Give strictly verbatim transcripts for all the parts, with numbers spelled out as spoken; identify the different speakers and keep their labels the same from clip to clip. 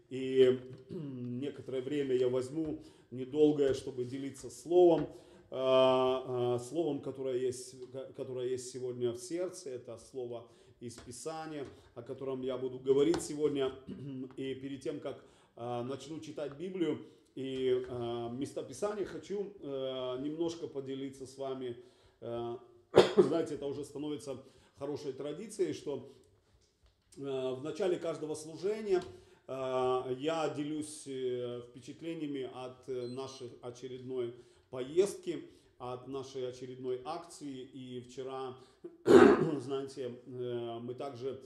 Speaker 1: И некоторое время я возьму недолгое, чтобы делиться словом, словом, которое есть, которое есть сегодня в сердце. Это слово из Писания, о котором я буду говорить сегодня. И перед тем, как начну читать Библию и местописание, хочу немножко поделиться с вами. Знаете, это уже становится хорошей традицией, что в начале каждого служения я делюсь впечатлениями от нашей очередной поездки, от нашей очередной акции. И вчера, знаете, мы также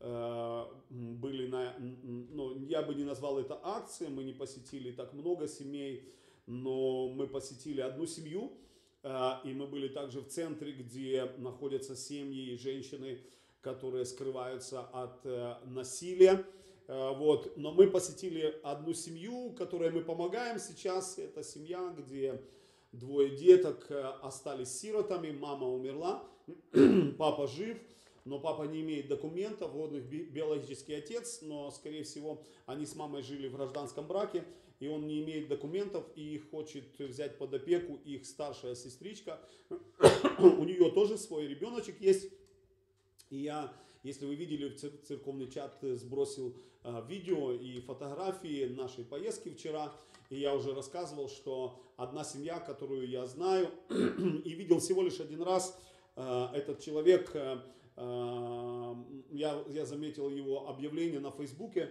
Speaker 1: были на, ну, я бы не назвал это акцией, мы не посетили так много семей, но мы посетили одну семью, и мы были также в центре, где находятся семьи и женщины, которые скрываются от насилия. Вот. Но мы посетили одну семью, которой мы помогаем сейчас. Это семья, где двое деток остались сиротами, мама умерла, папа жив, но папа не имеет документов, вот их биологический отец, но, скорее всего, они с мамой жили в гражданском браке, и он не имеет документов, и хочет взять под опеку их старшая сестричка. У нее тоже свой ребеночек есть. И я, если вы видели, в церковный чат сбросил видео и фотографии нашей поездки вчера. И я уже рассказывал, что одна семья, которую я знаю и видел всего лишь один раз, этот человек, я, я заметил его объявление на Фейсбуке.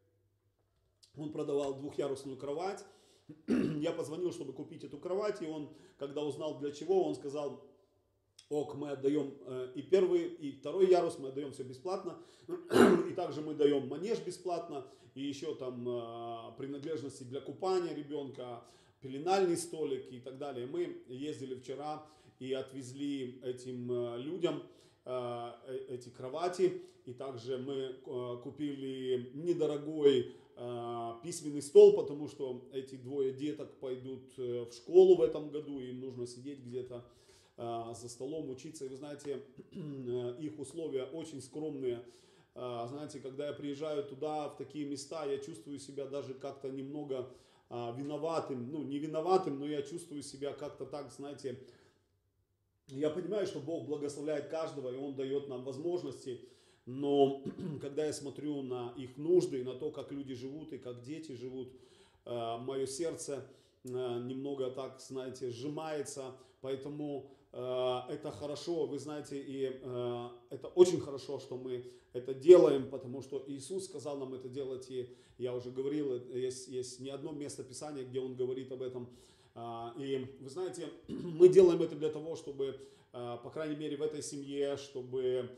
Speaker 1: Он продавал двухъярусную кровать. Я позвонил, чтобы купить эту кровать, и он, когда узнал для чего, он сказал: ок, мы отдаем и первый, и второй ярус, мы отдаем все бесплатно, и также мы даем манеж бесплатно, и еще там принадлежности для купания ребенка, пеленальный столик и так далее. Мы ездили вчера и отвезли этим людям эти кровати, и также мы купили недорогой письменный стол, потому что эти двое деток пойдут в школу в этом году, им нужно сидеть где-то за столом, учиться. И вы знаете, их условия очень скромные. Знаете, когда я приезжаю туда, в такие места, я чувствую себя даже как-то немного виноватым. Ну, не виноватым, но я чувствую себя как-то так, знаете, я понимаю, что Бог благословляет каждого, и Он дает нам возможности. Но когда я смотрю на их нужды, на то, как люди живут и как дети живут, мое сердце немного так, знаете, сжимается. Поэтому это хорошо, вы знаете, и это очень хорошо, что мы это делаем, потому что Иисус сказал нам это делать, и я уже говорил, есть, есть не одно место Писания, где Он говорит об этом. И вы знаете, мы делаем это для того, чтобы, по крайней мере, в этой семье, чтобы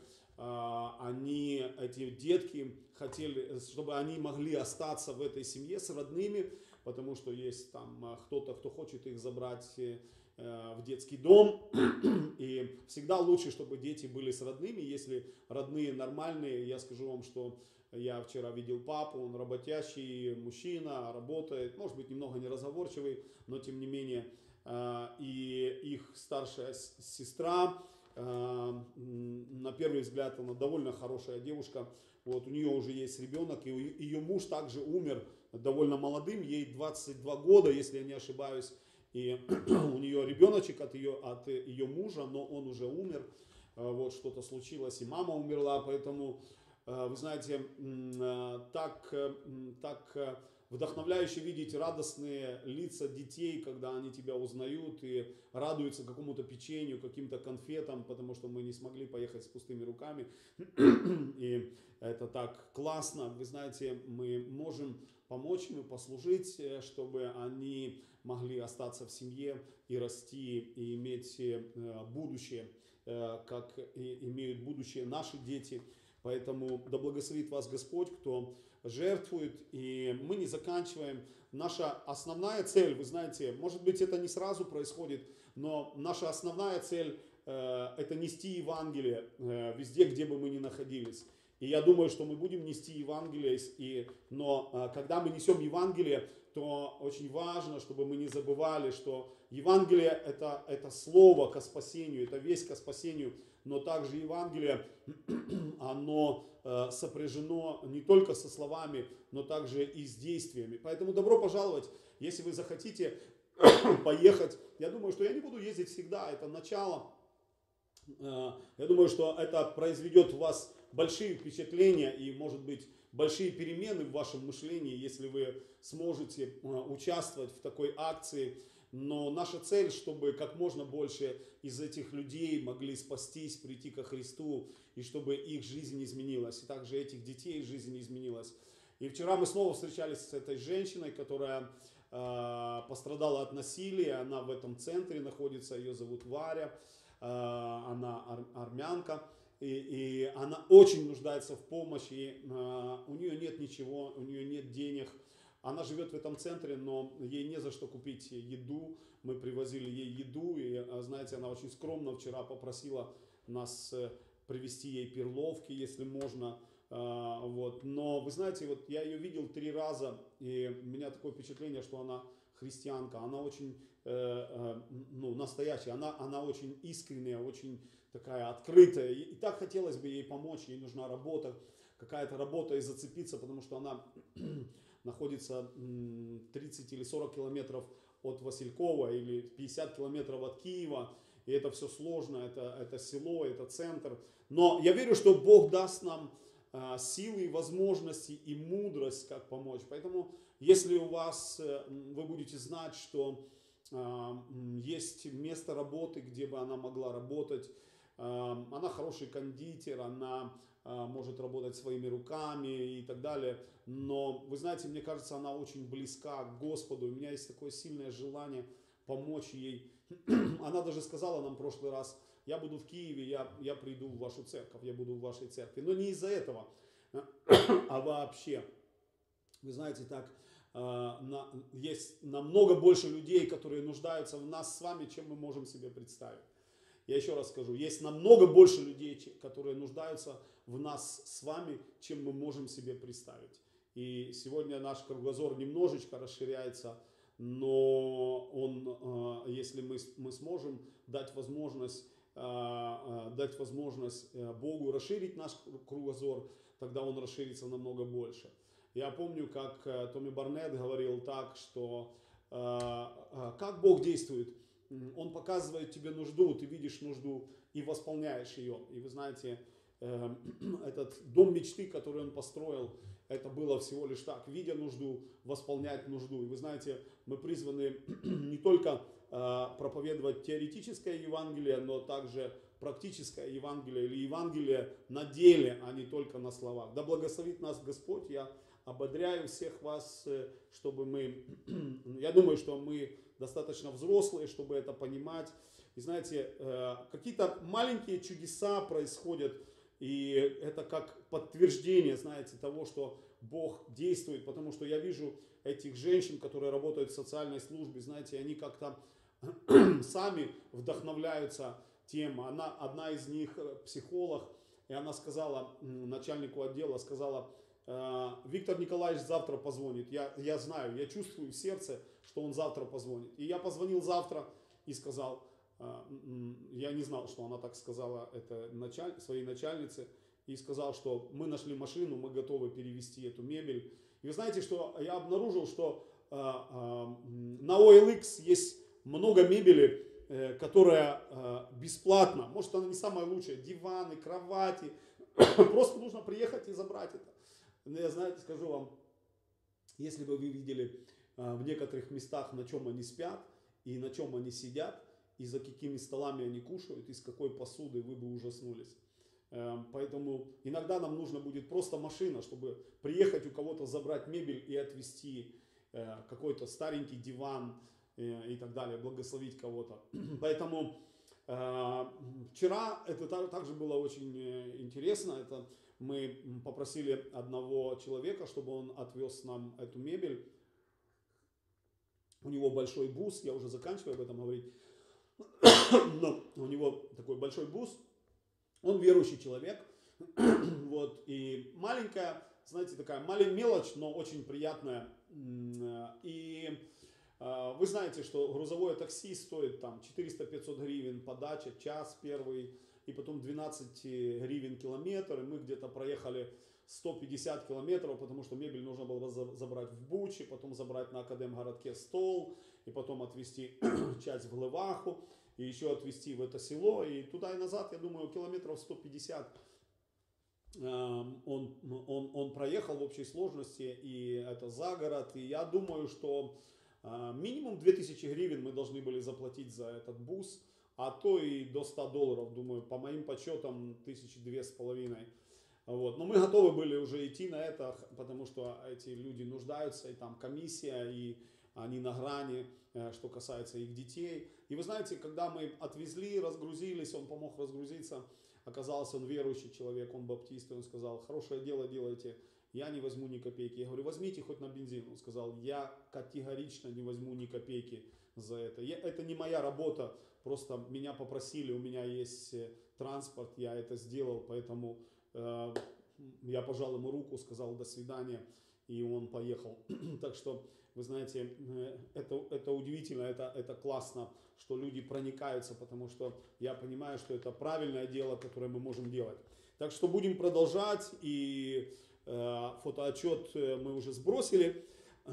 Speaker 1: они, эти детки, хотели, чтобы они могли остаться в этой семье с родными, потому что есть там кто-то, кто хочет их забрать в детский дом, и всегда лучше, чтобы дети были с родными. Если родные нормальные, я скажу вам, что я вчера видел папу, он работящий мужчина, работает, может быть, немного неразговорчивый, но тем не менее, и их старшая сестра, на первый взгляд, она довольно хорошая девушка, вот, у нее уже есть ребенок, и ее муж также умер довольно молодым, ей двадцать два года, если я не ошибаюсь, и у нее ребеночек от ее, от ее мужа, но он уже умер, вот, что-то случилось, и мама умерла, поэтому, вы знаете, так, так вдохновляюще видеть радостные лица детей, когда они тебя узнают и радуются какому-то печенью, каким-то конфетам, потому что мы не смогли поехать с пустыми руками. И это так классно. Вы знаете, мы можем помочь им и послужить, чтобы они могли остаться в семье и расти, и иметь будущее, как имеют будущее наши дети. Поэтому да благословит вас Господь, кто жертвует, и мы не заканчиваем. Наша основная цель, вы знаете, может быть, это не сразу происходит, но наша основная цель э, это нести Евангелие э, везде, где бы мы ни находились. И я думаю, что мы будем нести Евангелие, и, но когда мы несем Евангелие, то очень важно, чтобы мы не забывали, что Евангелие это, это слово ко спасению, это весть ко спасению, но также Евангелие, оно сопряжено не только со словами, но также и с действиями. Поэтому добро пожаловать, если вы захотите поехать. Я думаю, что я не буду ездить всегда, это начало. Я думаю, что это произведет у вас большие впечатления и, может быть, большие перемены в вашем мышлении, если вы сможете участвовать в такой акции. Но наша цель, чтобы как можно больше из этих людей могли спастись, прийти ко Христу, и чтобы их жизнь изменилась, и также этих детей жизнь изменилась. И вчера мы снова встречались с этой женщиной, которая э, пострадала от насилия, она в этом центре находится, ее зовут Варя, э, она ар, армянка. И, и она очень нуждается в помощи, и, э, у нее нет ничего, у нее нет денег. Она живет в этом центре, но ей не за что купить еду. Мы привозили ей еду, и, знаете, она очень скромно вчера попросила нас привезти ей перловки, если можно. Э, вот. Но вы знаете, вот я ее видел три раза, и у меня такое впечатление, что она христианка. Она очень э, э, ну, настоящая, она, она очень искренняя, очень такая открытая, и, и так хотелось бы ей помочь, ей нужна работа, какая-то работа и зацепиться, потому что она находится тридцать или сорок километров от Василькова или пятьдесят километров от Киева, и это все сложно, это, это село, это центр, но я верю, что Бог даст нам а, силы, возможности и мудрость, как помочь, поэтому если у вас, вы будете знать, что а, есть место работы, где бы она могла работать. Она хороший кондитер, она может работать своими руками и так далее. Но, вы знаете, мне кажется, она очень близка к Господу. У меня есть такое сильное желание помочь ей. Она даже сказала нам в прошлый раз: я буду в Киеве, я, я приду в вашу церковь, я буду в вашей церкви. Но не из-за этого, а вообще. Вы знаете, так есть намного больше людей, которые нуждаются в нас с вами, чем мы можем себе представить. Я еще раз скажу, есть намного больше людей, которые нуждаются в нас с вами, чем мы можем себе представить. И сегодня наш кругозор немножечко расширяется, но он, если мы, мы сможем дать возможность, дать возможность Богу расширить наш кругозор, тогда он расширится намного больше. Я помню, как Томми Барнетт говорил так, что как Бог действует. Он показывает тебе нужду, ты видишь нужду и восполняешь ее. И вы знаете, этот дом мечты, который он построил, это было всего лишь так, видя нужду, восполнять нужду. И вы знаете, мы призваны не только проповедовать теоретическое Евангелие, но также практическое Евангелие или Евангелие на деле, а не только на словах. Да благословит нас Господь. Я ободряю всех вас, чтобы мы, я думаю, что мы достаточно взрослые, чтобы это понимать. И знаете, какие-то маленькие чудеса происходят, и это как подтверждение, знаете, того, что Бог действует, потому что я вижу этих женщин, которые работают в социальной службе, знаете, они как-то сами вдохновляются тем. Она, одна из них психолог, и она сказала начальнику отдела, сказала: Виктор Николаевич завтра позвонит. Я, я знаю, я чувствую в сердце, что он завтра позвонит. И я позвонил завтра и сказал, я не знал, что она так сказала это началь, своей начальнице, и сказал, что мы нашли машину, мы готовы перевезти эту мебель. И вы знаете, что я обнаружил, что э, э, на о эл икс есть много мебели, э, которая э, бесплатна. Может, она не самая лучшая, диваны, кровати. Просто нужно приехать и забрать это. Но я, знаете, скажу вам, если бы вы видели э, в некоторых местах, на чем они спят, и на чем они сидят, и за какими столами они кушают, и с какой посуды, вы бы ужаснулись. Поэтому иногда нам нужно будет просто машина, чтобы приехать у кого-то, забрать мебель и отвезти какой-то старенький диван и так далее, благословить кого-то. Поэтому вчера это также было очень интересно. Это мы попросили одного человека, чтобы он отвез нам эту мебель. У него большой бус, я уже заканчиваю об этом говорить, но у него такой большой бус. Он верующий человек, Вот, и маленькая, знаете, такая маленькая мелочь, но очень приятная. И вы знаете, что грузовое такси стоит там четыреста-пятьсот гривен подача, час первый, и потом двенадцать гривен километр, и мы где-то проехали сто пятьдесят километров, потому что мебель нужно было забрать в Буче, потом забрать на Академгородке стол, и потом отвезти часть в Глеваху, и еще отвезти в это село, и туда и назад, я думаю, километров сто пятьдесят он, он, он проехал в общей сложности, и это за город, и я думаю, что минимум две тысячи гривен мы должны были заплатить за этот бус, а то и до ста долларов, думаю, по моим подсчетам, тысячи две с половиной. Вот. Но мы готовы были уже идти на это, потому что эти люди нуждаются, и там комиссия, и они на грани, что касается их детей. И вы знаете, когда мы отвезли, разгрузились, он помог разгрузиться, оказался он верующий человек, он баптист, и он сказал: хорошее дело делаете, я не возьму ни копейки. Я говорю: возьмите хоть на бензин. Он сказал: я категорично не возьму ни копейки за это. Я, это не моя работа, просто меня попросили, у меня есть транспорт, я это сделал, поэтому э, я пожал ему руку, сказал до свидания, и он поехал. Так что, вы знаете, это, это удивительно, это, это классно, что люди проникаются, потому что я понимаю, что это правильное дело, которое мы можем делать. Так что будем продолжать, и э, фотоотчет мы уже сбросили.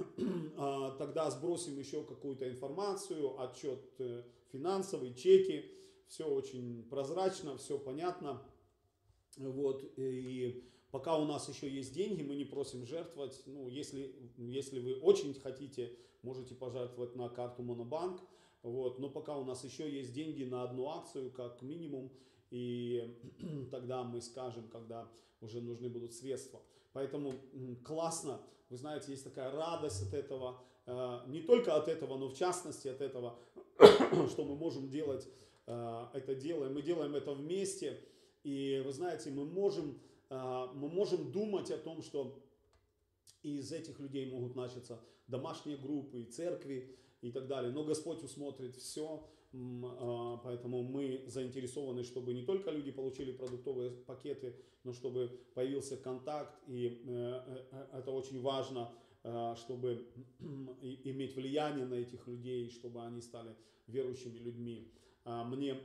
Speaker 1: Тогда сбросим еще какую-то информацию, отчет финансовый, чеки. Все очень прозрачно, все понятно. Вот, и пока у нас еще есть деньги, мы не просим жертвовать. Ну, если, если вы очень хотите, можете пожертвовать на карту Монобанк. Вот, но пока у нас еще есть деньги на одну акцию, как минимум. И тогда мы скажем, когда уже нужны будут средства. Поэтому классно, вы знаете, есть такая радость от этого, не только от этого, но в частности от этого, что мы можем делать это дело, и мы делаем это вместе. И вы знаете, мы можем, мы можем думать о том, что из этих людей могут начаться домашние группы, церкви и так далее. Но Господь усмотрит все. Поэтому мы заинтересованы, чтобы не только люди получили продуктовые пакеты, но чтобы появился контакт. И это очень важно, чтобы иметь влияние на этих людей, чтобы они стали верующими людьми. Мне,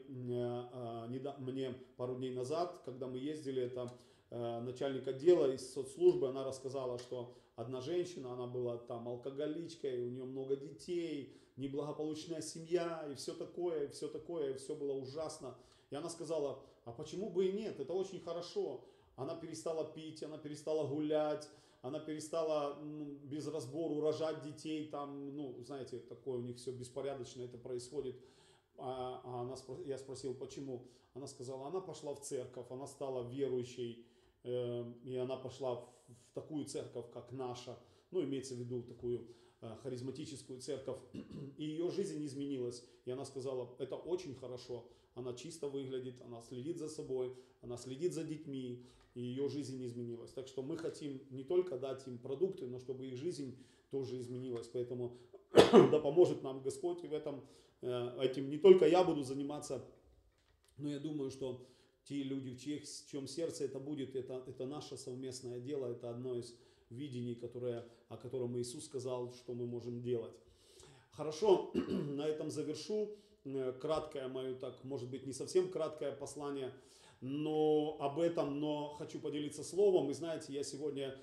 Speaker 1: мне пару дней назад, когда мы ездили, это начальник отдела из соцслужбы, она рассказала, что одна женщина, она была там алкоголичкой, у нее много детей, неблагополучная семья, и все такое, и все такое, и все было ужасно. И она сказала: а почему бы и нет, это очень хорошо. Она перестала пить, она перестала гулять, она перестала ну, без разбору рожать детей, там, ну, знаете, такое у них все беспорядочно это происходит. А, а она, я спросил, почему? Она сказала: она пошла в церковь, она стала верующей, э, и она пошла в, в такую церковь, как наша, ну, имеется в виду такую э, харизматическую церковь, и ее жизнь изменилась. И она сказала: это очень хорошо, она чисто выглядит, она следит за собой, она следит за детьми, и ее жизнь изменилась. Так что мы хотим не только дать им продукты, но чтобы их жизнь тоже изменилась. Поэтому да поможет нам Господь, и в этом этим не только я буду заниматься, но я думаю, что те люди, в, чьих, в чем сердце это будет, это, это наше совместное дело, это одно из видений, которое, о котором Иисус сказал, что мы можем делать. Хорошо, на этом завершу. Краткое мое, так, может быть, не совсем краткое послание, но об этом, но хочу поделиться словом. И знаете, я сегодня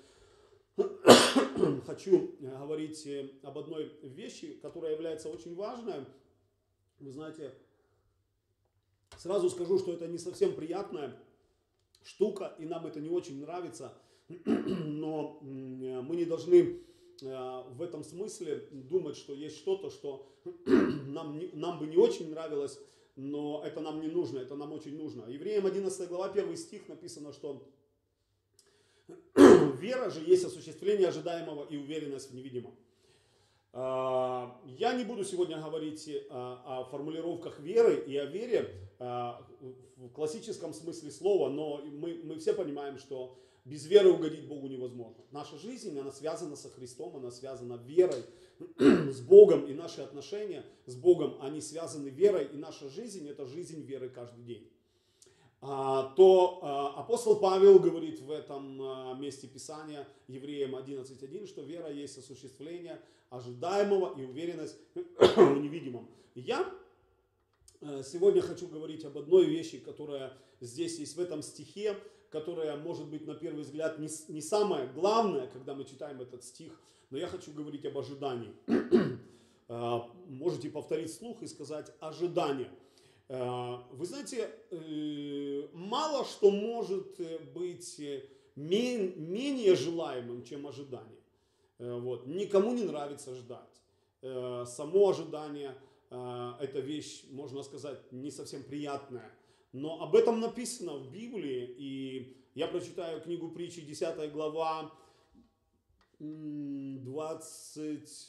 Speaker 1: хочу говорить об одной вещи, которая является очень важной. Вы знаете, сразу скажу, что это не совсем приятная штука, и нам это не очень нравится, но мы не должны в этом смысле думать, что есть что-то, что нам, не, нам бы не очень нравилось, но это нам не нужно, это нам очень нужно. Евреям одиннадцатая глава, первый стих написано, что вера же есть осуществление ожидаемого и уверенность в невидимом. Я не буду сегодня говорить о формулировках веры и о вере в классическом смысле слова, но мы, мы все понимаем, что без веры угодить Богу невозможно. Наша жизнь, она связана со Христом, она связана верой с Богом, и наши отношения с Богом, они связаны верой, и наша жизнь – это жизнь веры каждый день. то апостол Павел говорит в этом месте Писания, Евреям одиннадцать один, что вера есть осуществление ожидаемого и уверенность в невидимом. Я сегодня хочу говорить об одной вещи, которая здесь есть в этом стихе, которая, может быть, на первый взгляд не, не самое главное, когда мы читаем этот стих, но я хочу говорить об ожидании. Можете повторить вслух и сказать «ожидание». Вы знаете, мало что может быть менее желаемым, чем ожидание. Вот. Никому не нравится ждать. Само ожидание – это вещь, можно сказать, не совсем приятная. Но об этом написано в Библии, и я прочитаю книгу притчи, десятая глава, двадцать,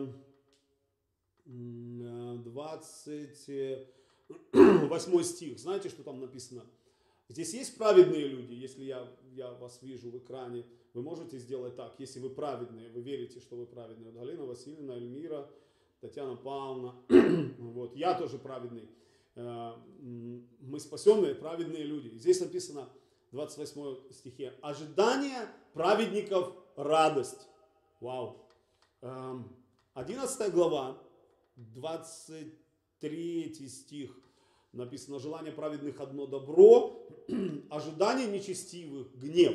Speaker 1: двадцать восьмой стих. Знаете, что там написано? Здесь есть праведные люди, если я, я вас вижу в экране, вы можете сделать так, если вы праведные, вы верите, что вы праведные. Вот Галина Васильевна, Эльмира, Татьяна Павловна, вот, я тоже праведный. Мы спасенные, праведные люди. Здесь написано в двадцать восьмом стихе: ожидание праведников радость. Вау. одиннадцатая глава, двадцать третий стих, написано: желание праведных одно добро, ожидание нечестивых гнев.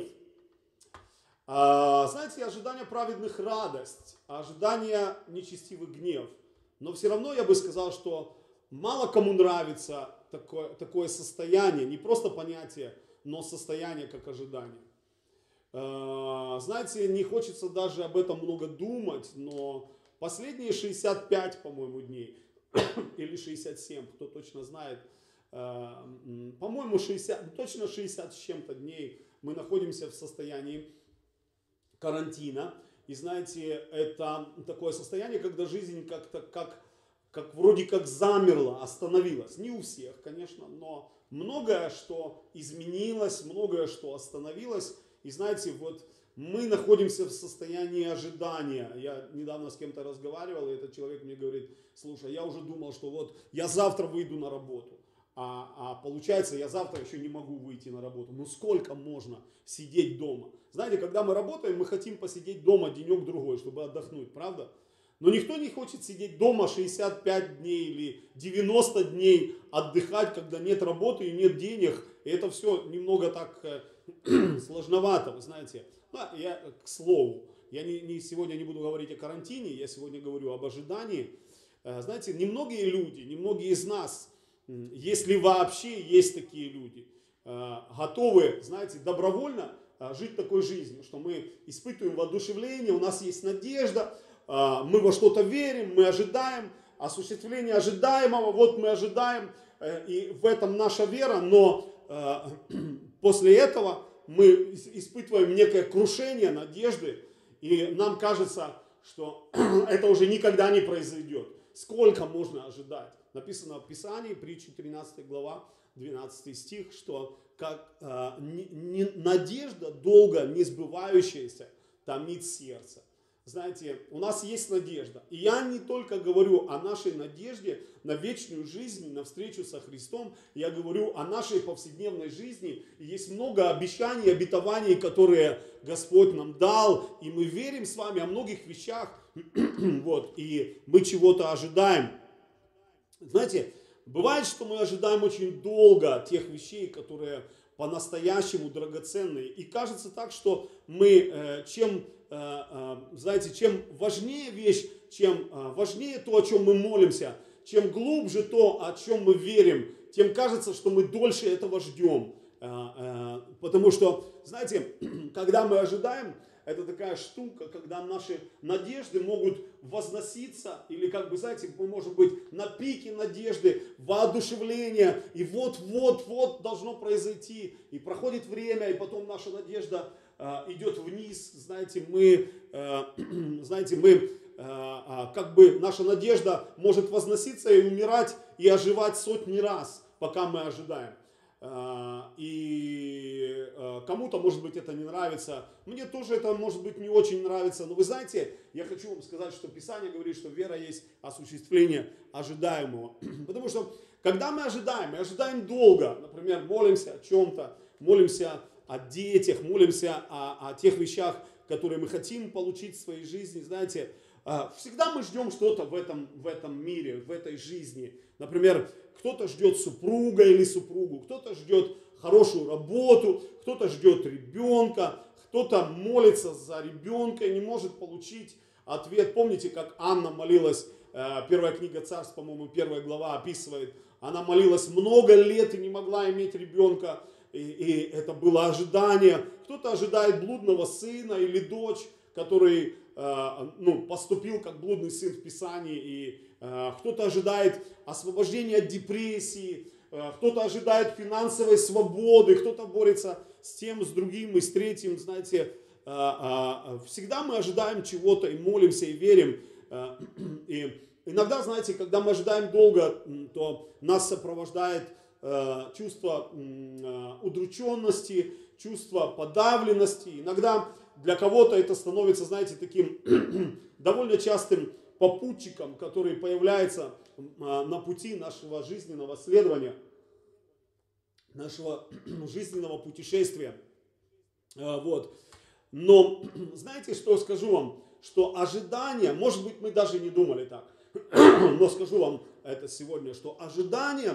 Speaker 1: Знаете, ожидание праведных радость, ожидание нечестивых гнев. Но все равно я бы сказал, что мало кому нравится такое, такое состояние, не просто понятие, но состояние как ожидание. Знаете, не хочется даже об этом много думать, но последние шестьдесят пять, по-моему, дней, или шестьдесят семь, кто точно знает, по-моему, шестьдесят, точно шестьдесят с чем-то дней мы находимся в состоянии карантина. И знаете, это такое состояние, когда жизнь как-то как как вроде как замерла, остановилась. Не у всех, конечно, но многое, что изменилось, многое, что остановилось. И знаете, вот мы находимся в состоянии ожидания. Я недавно с кем-то разговаривал, и этот человек мне говорит: слушай, я уже думал, что вот я завтра выйду на работу. А, а получается, я завтра еще не могу выйти на работу. Ну сколько можно сидеть дома? Знаете, когда мы работаем, мы хотим посидеть дома денек-другой, чтобы отдохнуть, правда? Но никто не хочет сидеть дома шестьдесят пять дней или девяносто дней отдыхать, когда нет работы и нет денег. И это все немного так э, сложновато, вы знаете. Ну, я к слову, я не, не, сегодня не буду говорить о карантине, я сегодня говорю об ожидании. Э, знаете, немногие люди, немногие из нас, если вообще есть такие люди, э, готовы, знаете, добровольно э, жить такой жизнью, что мы испытываем воодушевление, у нас есть надежда, мы во что-то верим, мы ожидаем, осуществление ожидаемого, вот мы ожидаем, и в этом наша вера, но после этого мы испытываем некое крушение надежды, и нам кажется, что это уже никогда не произойдет. Сколько можно ожидать? Написано в Писании, притча тринадцатая глава, двенадцатый стих, что как, не, не, надежда долго не сбывающаяся томит сердце. Знаете, у нас есть надежда. И я не только говорю о нашей надежде на вечную жизнь, на встречу со Христом. Я говорю о нашей повседневной жизни. И есть много обещаний, обетований, которые Господь нам дал. И мы верим с вами о многих вещах. Вот, и мы чего-то ожидаем. Знаете, бывает, что мы ожидаем очень долго тех вещей, которые по-настоящему драгоценные. И кажется так, что мы чем... знаете, чем важнее вещь, чем важнее то, о чем мы молимся, чем глубже то, о чем мы верим, тем кажется, что мы дольше этого ждем. Потому что, знаете, когда мы ожидаем, это такая штука, когда наши надежды могут возноситься, или как бы, знаете, мы можем быть на пике надежды, воодушевления, и вот-вот-вот должно произойти, и проходит время, и потом наша надежда идет вниз, знаете, мы, знаете, мы, как бы наша надежда может возноситься и умирать, и оживать сотни раз, пока мы ожидаем. И кому-то, может быть, это не нравится, мне тоже это, может быть, не очень нравится, но вы знаете, я хочу вам сказать, что Писание говорит, что вера есть осуществление ожидаемого, потому что когда мы ожидаем, мы ожидаем долго, например, молимся о чем-то, молимся о детях, молимся о, о тех вещах, которые мы хотим получить в своей жизни, знаете, всегда мы ждем что-то в этом, в этом мире, в этой жизни. Например, кто-то ждет супруга или супругу, кто-то ждет хорошую работу, кто-то ждет ребенка, кто-то молится за ребенка и не может получить ответ. Помните, как Анна молилась, первая книга Царств, по-моему, первая глава описывает, она молилась много лет и не могла иметь ребенка, и, и это было ожидание. Кто-то ожидает блудного сына или дочь, который ну, поступил как блудный сын в Писании, и кто-то ожидает освобождения от депрессии, кто-то ожидает финансовой свободы, кто-то борется с тем, с другим и с третьим, знаете, всегда мы ожидаем чего-то и молимся, и верим. И иногда, знаете, когда мы ожидаем долго, то нас сопровождает чувство удрученности, чувство подавленности. Иногда для кого-то это становится, знаете, таким довольно частым попутчиком, который появляется на пути нашего жизненного следования, нашего жизненного путешествия. Вот. Но знаете, что скажу вам? Что ожидание, может быть, мы даже не думали так, но скажу вам это сегодня, что ожидание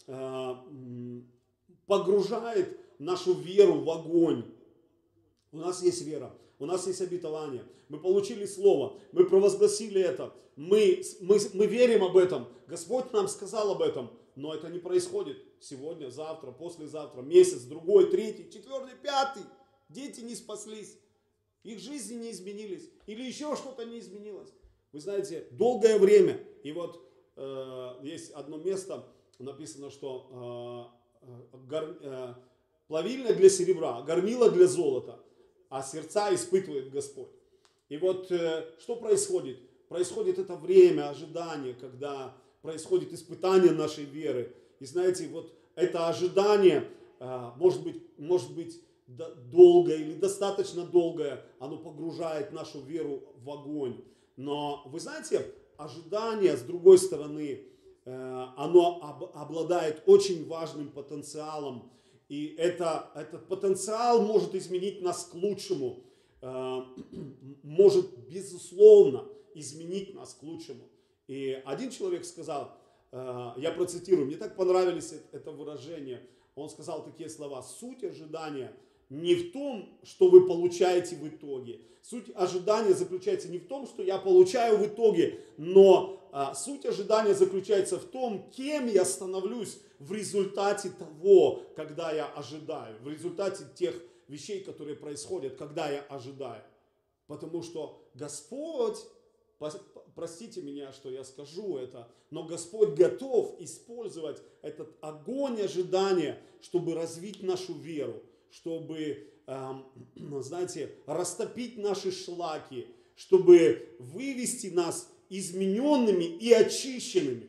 Speaker 1: погружает нашу веру в огонь. У нас есть вера, у нас есть обетование, мы получили слово, мы провозгласили это, мы, мы, мы верим об этом, Господь нам сказал об этом, но это не происходит сегодня, завтра, послезавтра, месяц, другой, третий, четвертый, пятый. Дети не спаслись, их жизни не изменились, или еще что-то не изменилось. Вы знаете, долгое время, и вот э, есть одно место, написано, что э, гор, э, плавильня для серебра, горнило для золота, а сердца испытывает Господь. И вот э, что происходит? Происходит это время ожидания, когда происходит испытание нашей веры. И знаете, вот это ожидание, э, может быть, может быть долгое или достаточно долгое, оно погружает нашу веру в огонь. Но вы знаете, ожидание, с другой стороны, э, оно об, обладает очень важным потенциалом. И это, этот потенциал может изменить нас к лучшему, э, может, безусловно, изменить нас к лучшему. И один человек сказал, э, я процитирую, мне так понравились это выражение, он сказал такие слова: суть ожидания не в том, что вы получаете в итоге. Суть ожидания заключается не в том, что я получаю в итоге, но а, суть ожидания заключается в том, кем я становлюсь в результате того, когда я ожидаю, в результате тех вещей, которые происходят, когда я ожидаю. Потому что Господь, простите меня, что я скажу это, но Господь готов использовать этот огонь ожидания, чтобы развить нашу веру, чтобы, знаете, растопить наши шлаки, чтобы вывести нас измененными и очищенными.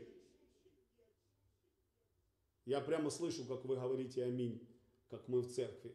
Speaker 1: Я прямо слышу, как вы говорите аминь, как мы в церкви.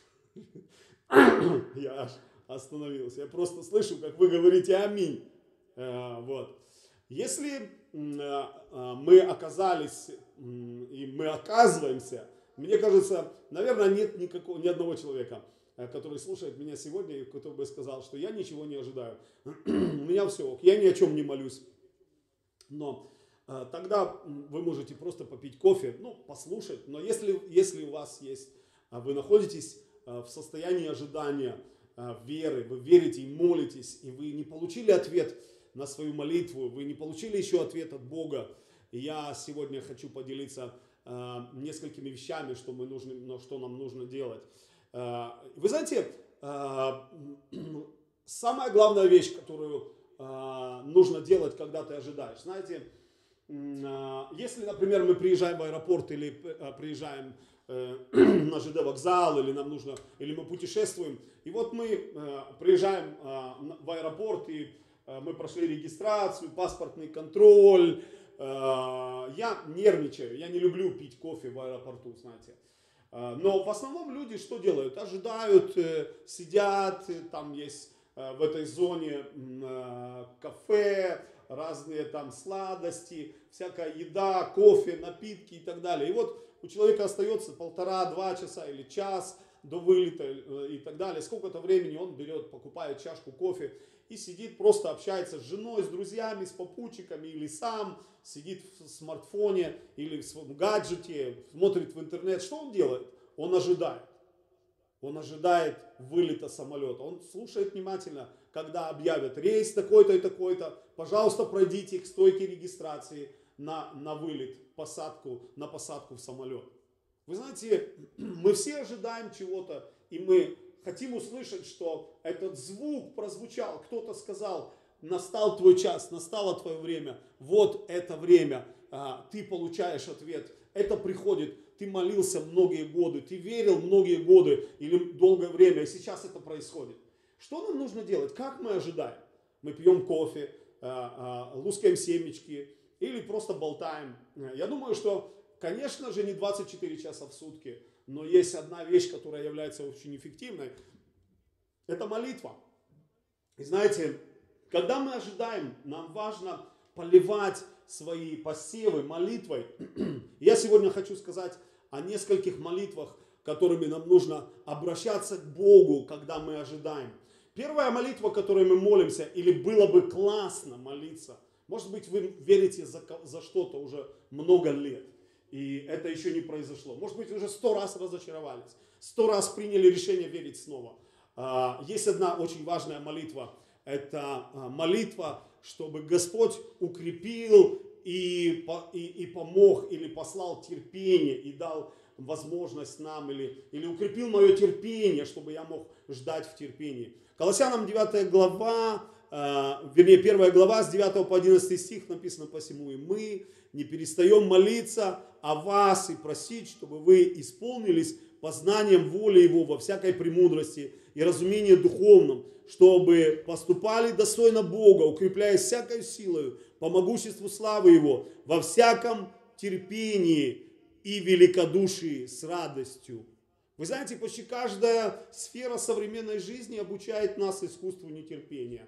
Speaker 1: Я аж остановился. Я просто слышу, как вы говорите аминь. Вот. Если мы оказались и мы оказываемся, мне кажется, наверное, нет никакого, ни одного человека, который слушает меня сегодня и который бы сказал, что я ничего не ожидаю. У меня все ок, я ни о чем не молюсь. Но э, тогда вы можете просто попить кофе, ну, послушать. Но если, если у вас есть, вы находитесь в состоянии ожидания, э, веры, вы верите и молитесь, и вы не получили ответ на свою молитву, вы не получили еще ответ от Бога, и я сегодня хочу поделиться несколькими вещами, что, мы нужно, что нам нужно делать. Вы знаете, самая главная вещь, которую нужно делать, когда ты ожидаешь. Знаете, если, например, мы приезжаем в аэропорт или приезжаем на ЖД вокзал, или нам нужно, или мы путешествуем, и вот мы приезжаем в аэропорт, и мы прошли регистрацию, паспортный контроль. Я нервничаю, я не люблю пить кофе в аэропорту, знаете. Но в основном люди что делают? Ожидают, сидят, там есть в этой зоне кафе, разные там сладости, всякая еда, кофе, напитки и так далее. И вот у человека остается полтора-два часа или час до вылета и так далее. Сколько-то времени он берет, покупает чашку кофе и сидит, просто общается с женой, с друзьями, с попутчиками или сам сидит в смартфоне или в своем гаджете, смотрит в интернет. Что он делает? Он ожидает. Он ожидает вылета самолета. Он слушает внимательно, когда объявят рейс такой-то и такой-то. Пожалуйста, пройдите к стойке регистрации на, на вылет, посадку, на посадку в самолет. Вы знаете, мы все ожидаем чего-то, и мы хотим услышать, что этот звук прозвучал. Кто-то сказал, настал твой час, настало твое время. Вот это время, ты получаешь ответ. Это приходит. Ты молился многие годы, ты верил многие годы или долгое время, и сейчас это происходит. Что нам нужно делать? Как мы ожидаем? Мы пьем кофе, лускаем семечки или просто болтаем. Я думаю, что, конечно же, не двадцать четыре часа в сутки, но есть одна вещь, которая является очень эффективной. Это молитва. И знаете, когда мы ожидаем, нам важно поливать свои посевы молитвой. Я сегодня хочу сказать о нескольких молитвах, которыми нам нужно обращаться к Богу, когда мы ожидаем. Первая молитва, которой мы молимся, или было бы классно молиться, может быть, вы верите за, за что-то уже много лет, и это еще не произошло. Может быть, уже сто раз разочаровались, сто раз приняли решение верить снова. Есть одна очень важная молитва. Это молитва, чтобы Господь укрепил и, и, и помог, или послал терпение, и дал возможность нам, или, или укрепил мое терпение, чтобы я мог ждать в терпении. Колоссянам девятая глава, э, вернее первая глава с девятого по одиннадцатый стих написано: «Посему и мы не перестаем молиться о вас и просить, чтобы вы исполнились познанием воли Его во всякой премудрости и разумении духовном, чтобы поступали достойно Бога, укрепляясь всякой силой по могуществу славы Его, во всяком терпении и великодушии с радостью». Вы знаете, почти каждая сфера современной жизни обучает нас искусству нетерпения.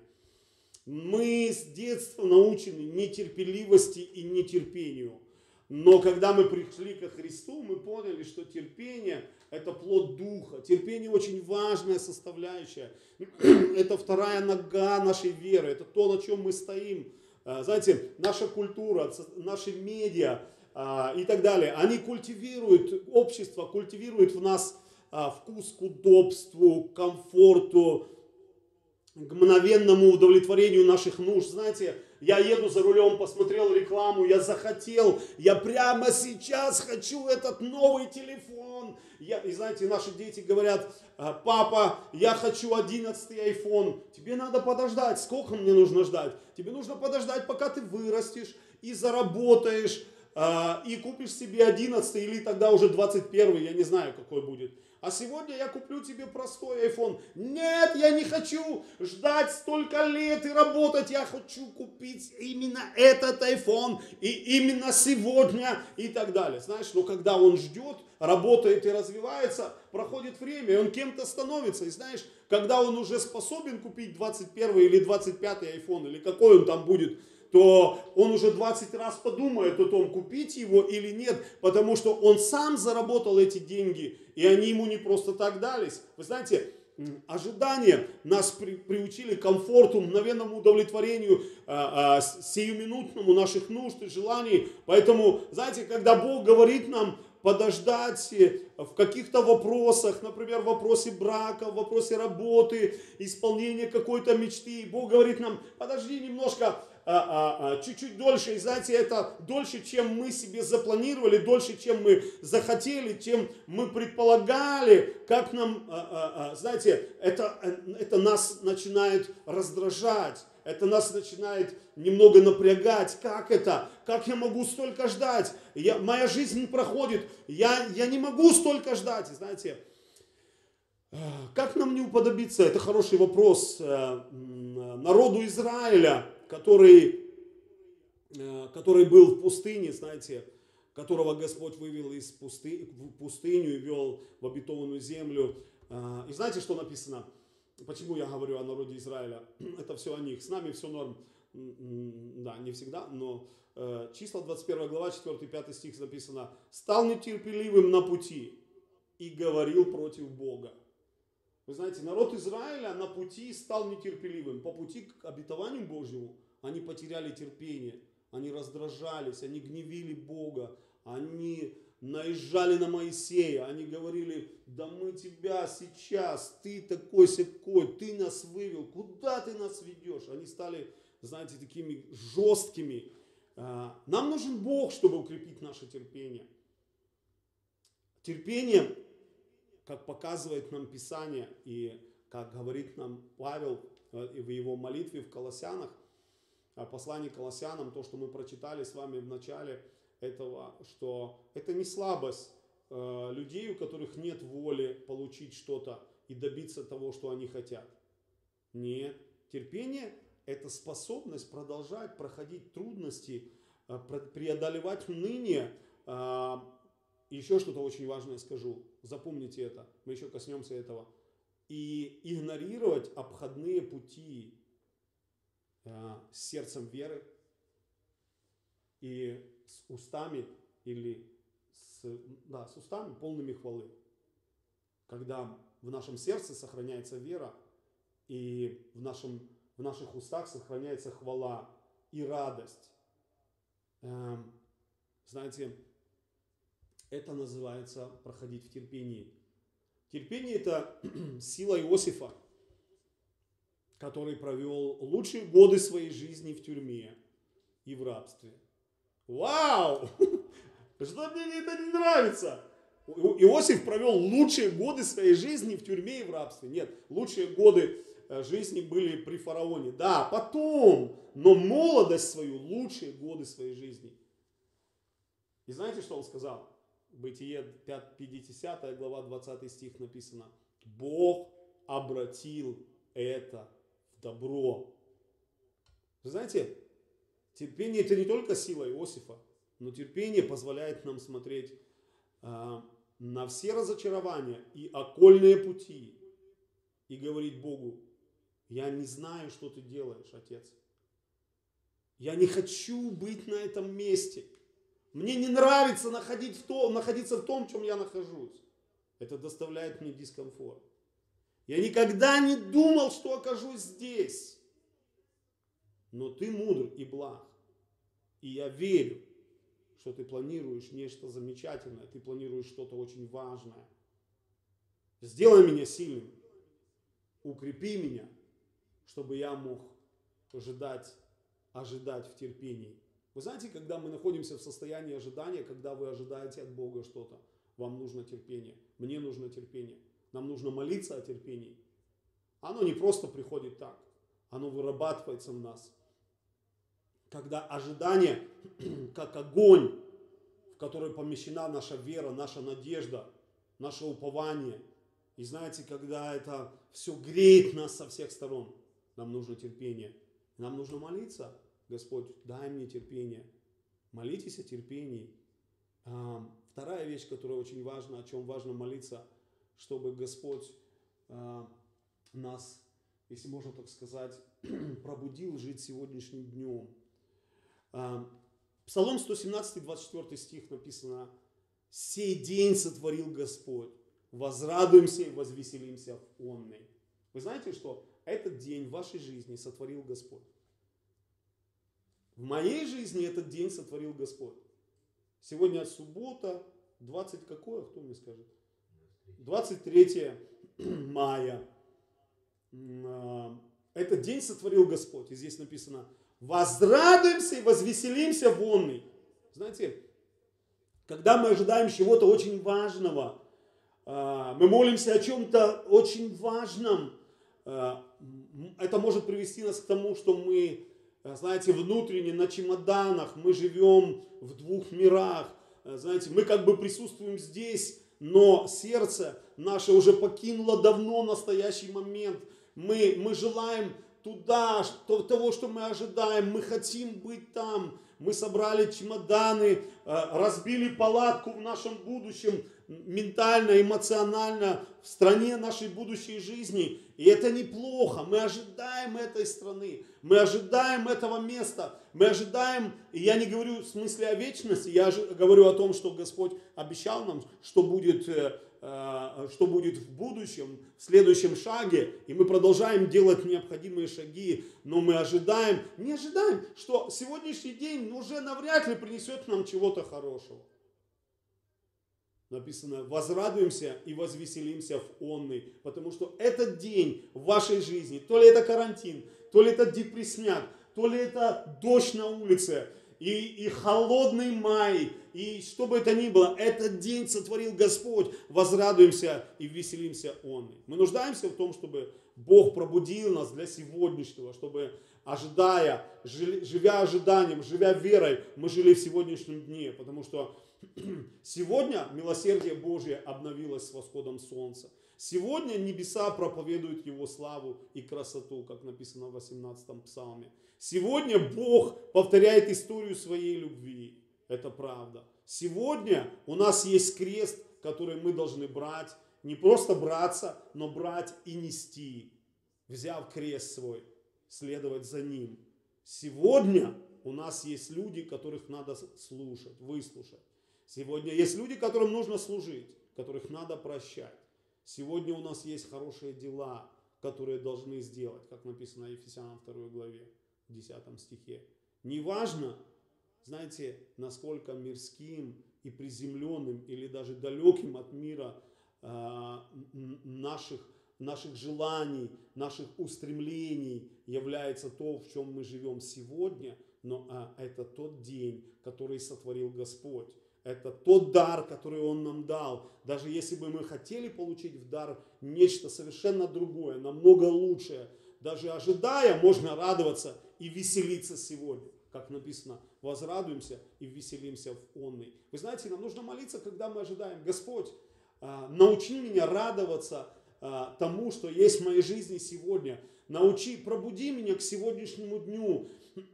Speaker 1: Мы с детства научены нетерпеливости и нетерпению. Но когда мы пришли ко Христу, мы поняли, что терпение – это плод Духа. Терпение очень важная составляющая. Это вторая нога нашей веры. Это то, на чем мы стоим. Знаете, наша культура, наши медиа и так далее, они культивируют, общество культивирует в нас вкус к удобству, к комфорту, к мгновенному удовлетворению наших нужд. Знаете, я еду за рулем, посмотрел рекламу, я захотел, я прямо сейчас хочу этот новый телефон. Я, и знаете, наши дети говорят: папа, я хочу одиннадцатый айфон. Тебе надо подождать. Сколько мне нужно ждать? Тебе нужно подождать, пока ты вырастешь и заработаешь, и купишь себе одиннадцатый или тогда уже двадцать первый, я не знаю, какой будет. А сегодня я куплю тебе простой iPhone. Нет, я не хочу ждать столько лет и работать. Я хочу купить именно этот iPhone и именно сегодня и так далее. Знаешь, но когда он ждет, работает и развивается, проходит время, и он кем-то становится. И знаешь, когда он уже способен купить двадцать первый или двадцать пятый iPhone, или какой он там будет, то он уже двадцать раз подумает о том, купить его или нет, потому что он сам заработал эти деньги, и они ему не просто так дались. Вы знаете, ожидания нас при, приучили к комфорту, мгновенному удовлетворению, а, а, сиюминутному наших нужд и желаний. Поэтому, знаете, когда Бог говорит нам подождать в каких-то вопросах, например, в вопросе брака, в вопросе работы, исполнения какой-то мечты, Бог говорит нам: подожди немножко, а, а, чуть-чуть дольше. И знаете, это дольше, чем мы себе запланировали, дольше, чем мы захотели, чем мы предполагали, как нам, а, а, знаете, это, это нас начинает раздражать. Это нас начинает немного напрягать. Как это? Как я могу столько ждать? Я, моя жизнь проходит. Я, я не могу столько ждать. И знаете, как нам не уподобиться? Это хороший вопрос народу Израиля, который, который был в пустыне, знаете, которого Господь вывел из пусты, в пустыню и вел в обетованную землю. И знаете, что написано? Почему я говорю о народе Израиля? Это все о них. С нами все норм. да, не всегда, но э, числа двадцать первая глава, четвёртый-пятый стих написано: «Стал нетерпеливым на пути и говорил против Бога». Вы знаете, народ Израиля на пути стал нетерпеливым. По пути к обетованию Божьему они потеряли терпение, они раздражались, они гневили Бога, они наезжали на Моисея, они говорили: да мы тебя сейчас, ты такой-сякой, ты нас вывел, куда ты нас ведешь? Они стали, знаете, такими жесткими. Нам нужен Бог, чтобы укрепить наше терпение. Терпение, как показывает нам Писание и как говорит нам Павел в его молитве в Колоссянах, послании к Колоссянам, то, что мы прочитали с вами в начале этого, что это не слабость э, людей, у которых нет воли получить что-то и добиться того, что они хотят. Нет. Терпение – это способность продолжать проходить трудности, э, преодолевать уныние. Э, еще что-то очень важное скажу. Запомните это. Мы еще коснемся этого. И игнорировать обходные пути э, с сердцем веры и с устами или с, да, с устами полными хвалы. Когда в нашем сердце сохраняется вера и в, нашем, в наших устах сохраняется хвала и радость. Эм, знаете, это называется проходить в терпении. Терпение – это сила Иосифа, который провел лучшие годы своей жизни в тюрьме и в рабстве. Вау! Что мне это не нравится? Иосиф провел лучшие годы своей жизни в тюрьме и в рабстве. Нет, лучшие годы жизни были при фараоне. Да, потом, но молодость свою, лучшие годы своей жизни. И знаете, что он сказал? Бытие пятидесятая глава, двадцатый стих написано: Бог обратил это в добро. Вы знаете, терпение это не только сила Иосифа, но терпение позволяет нам смотреть э, на все разочарования и окольные пути и говорить Богу: я не знаю, что ты делаешь, Отец. Я не хочу быть на этом месте. Мне не нравится находить в том, находиться в том, в чем я нахожусь. Это доставляет мне дискомфорт. Я никогда не думал, что окажусь здесь. Но ты мудр и благ. И я верю, что ты планируешь нечто замечательное. Ты планируешь что-то очень важное. Сделай меня сильным. Укрепи меня, чтобы я мог ожидать, ожидать в терпении. Вы знаете, когда мы находимся в состоянии ожидания, когда вы ожидаете от Бога что-то, вам нужно терпение, мне нужно терпение. Нам нужно молиться о терпении. Оно не просто приходит так, оно вырабатывается в нас. Когда ожидание, как огонь, в который помещена наша вера, наша надежда, наше упование. И знаете, когда это все греет нас со всех сторон, нам нужно терпение. Нам нужно молиться: Господь, дай мне терпение. Молитесь о терпении. Вторая вещь, которая очень важна, о чем важно молиться, чтобы Господь нас, если можно так сказать, пробудил жить сегодняшним днем. Псалом сто семнадцать, двадцать четвёртый стих написано: «Сей день сотворил Господь, возрадуемся и возвеселимся в онный». Вы знаете, что этот день в вашей жизни сотворил Господь? В моей жизни этот день сотворил Господь. Сегодня суббота, двадцать какое, кто мне скажет? двадцать третье мая. Этот день сотворил Господь. И здесь написано: возрадуемся и возвеселимся в онный. Знаете, когда мы ожидаем чего-то очень важного, мы молимся о чем-то очень важном, это может привести нас к тому, что мы, знаете, внутренне на чемоданах, мы живем в двух мирах. Знаете, мы как бы присутствуем здесь, но сердце наше уже покинуло давно настоящий момент. Мы, мы желаем туда, что, того, что мы ожидаем, мы хотим быть там. Мы собрали чемоданы, разбили палатку в нашем будущем, ментально, эмоционально, в стране нашей будущей жизни. И это неплохо. Мы ожидаем этой страны, мы ожидаем этого места, мы ожидаем, и я не говорю в смысле о вечности, я говорю о том, что Господь обещал нам, что будет, что будет в будущем, в следующем шаге, и мы продолжаем делать необходимые шаги, но мы ожидаем, не ожидаем, что сегодняшний день уже навряд ли принесет нам чего-то хорошего. Написано, возрадуемся и возвеселимся в онный, потому что этот день в вашей жизни, то ли это карантин, то ли это депрессняк, то ли это дождь на улице, и, и холодный май, и что бы это ни было, этот день сотворил Господь, возрадуемся и веселимся онный. Мы нуждаемся в том, чтобы Бог пробудил нас для сегодняшнего, чтобы, ожидая, живя ожиданием, живя верой, мы жили в сегодняшнем дне, потому что сегодня милосердие Божье обновилось с восходом солнца. Сегодня небеса проповедуют Его славу и красоту, как написано в восемнадцатом псалме. Сегодня Бог повторяет историю своей любви. Это правда. Сегодня у нас есть крест, который мы должны брать. Не просто браться, но брать и нести. Взяв крест свой, следовать за ним. Сегодня у нас есть люди, которых надо слушать, выслушать. Сегодня есть люди, которым нужно служить, которых надо прощать. Сегодня у нас есть хорошие дела, которые должны сделать, как написано в Ефесянам второй главе, в десятом стихе. Неважно, знаете, насколько мирским и приземленным или даже далеким от мира э, наших, наших желаний, наших устремлений является то, в чем мы живем сегодня, но а, это тот день, который сотворил Господь. Это тот дар, который Он нам дал. Даже если бы мы хотели получить в дар нечто совершенно другое, намного лучшее, даже ожидая, можно радоваться и веселиться сегодня. Как написано, возрадуемся и веселимся в онный. Вы знаете, нам нужно молиться, когда мы ожидаем. Господь, научи меня радоваться тому, что есть в моей жизни сегодня. Научи, пробуди меня к сегодняшнему дню.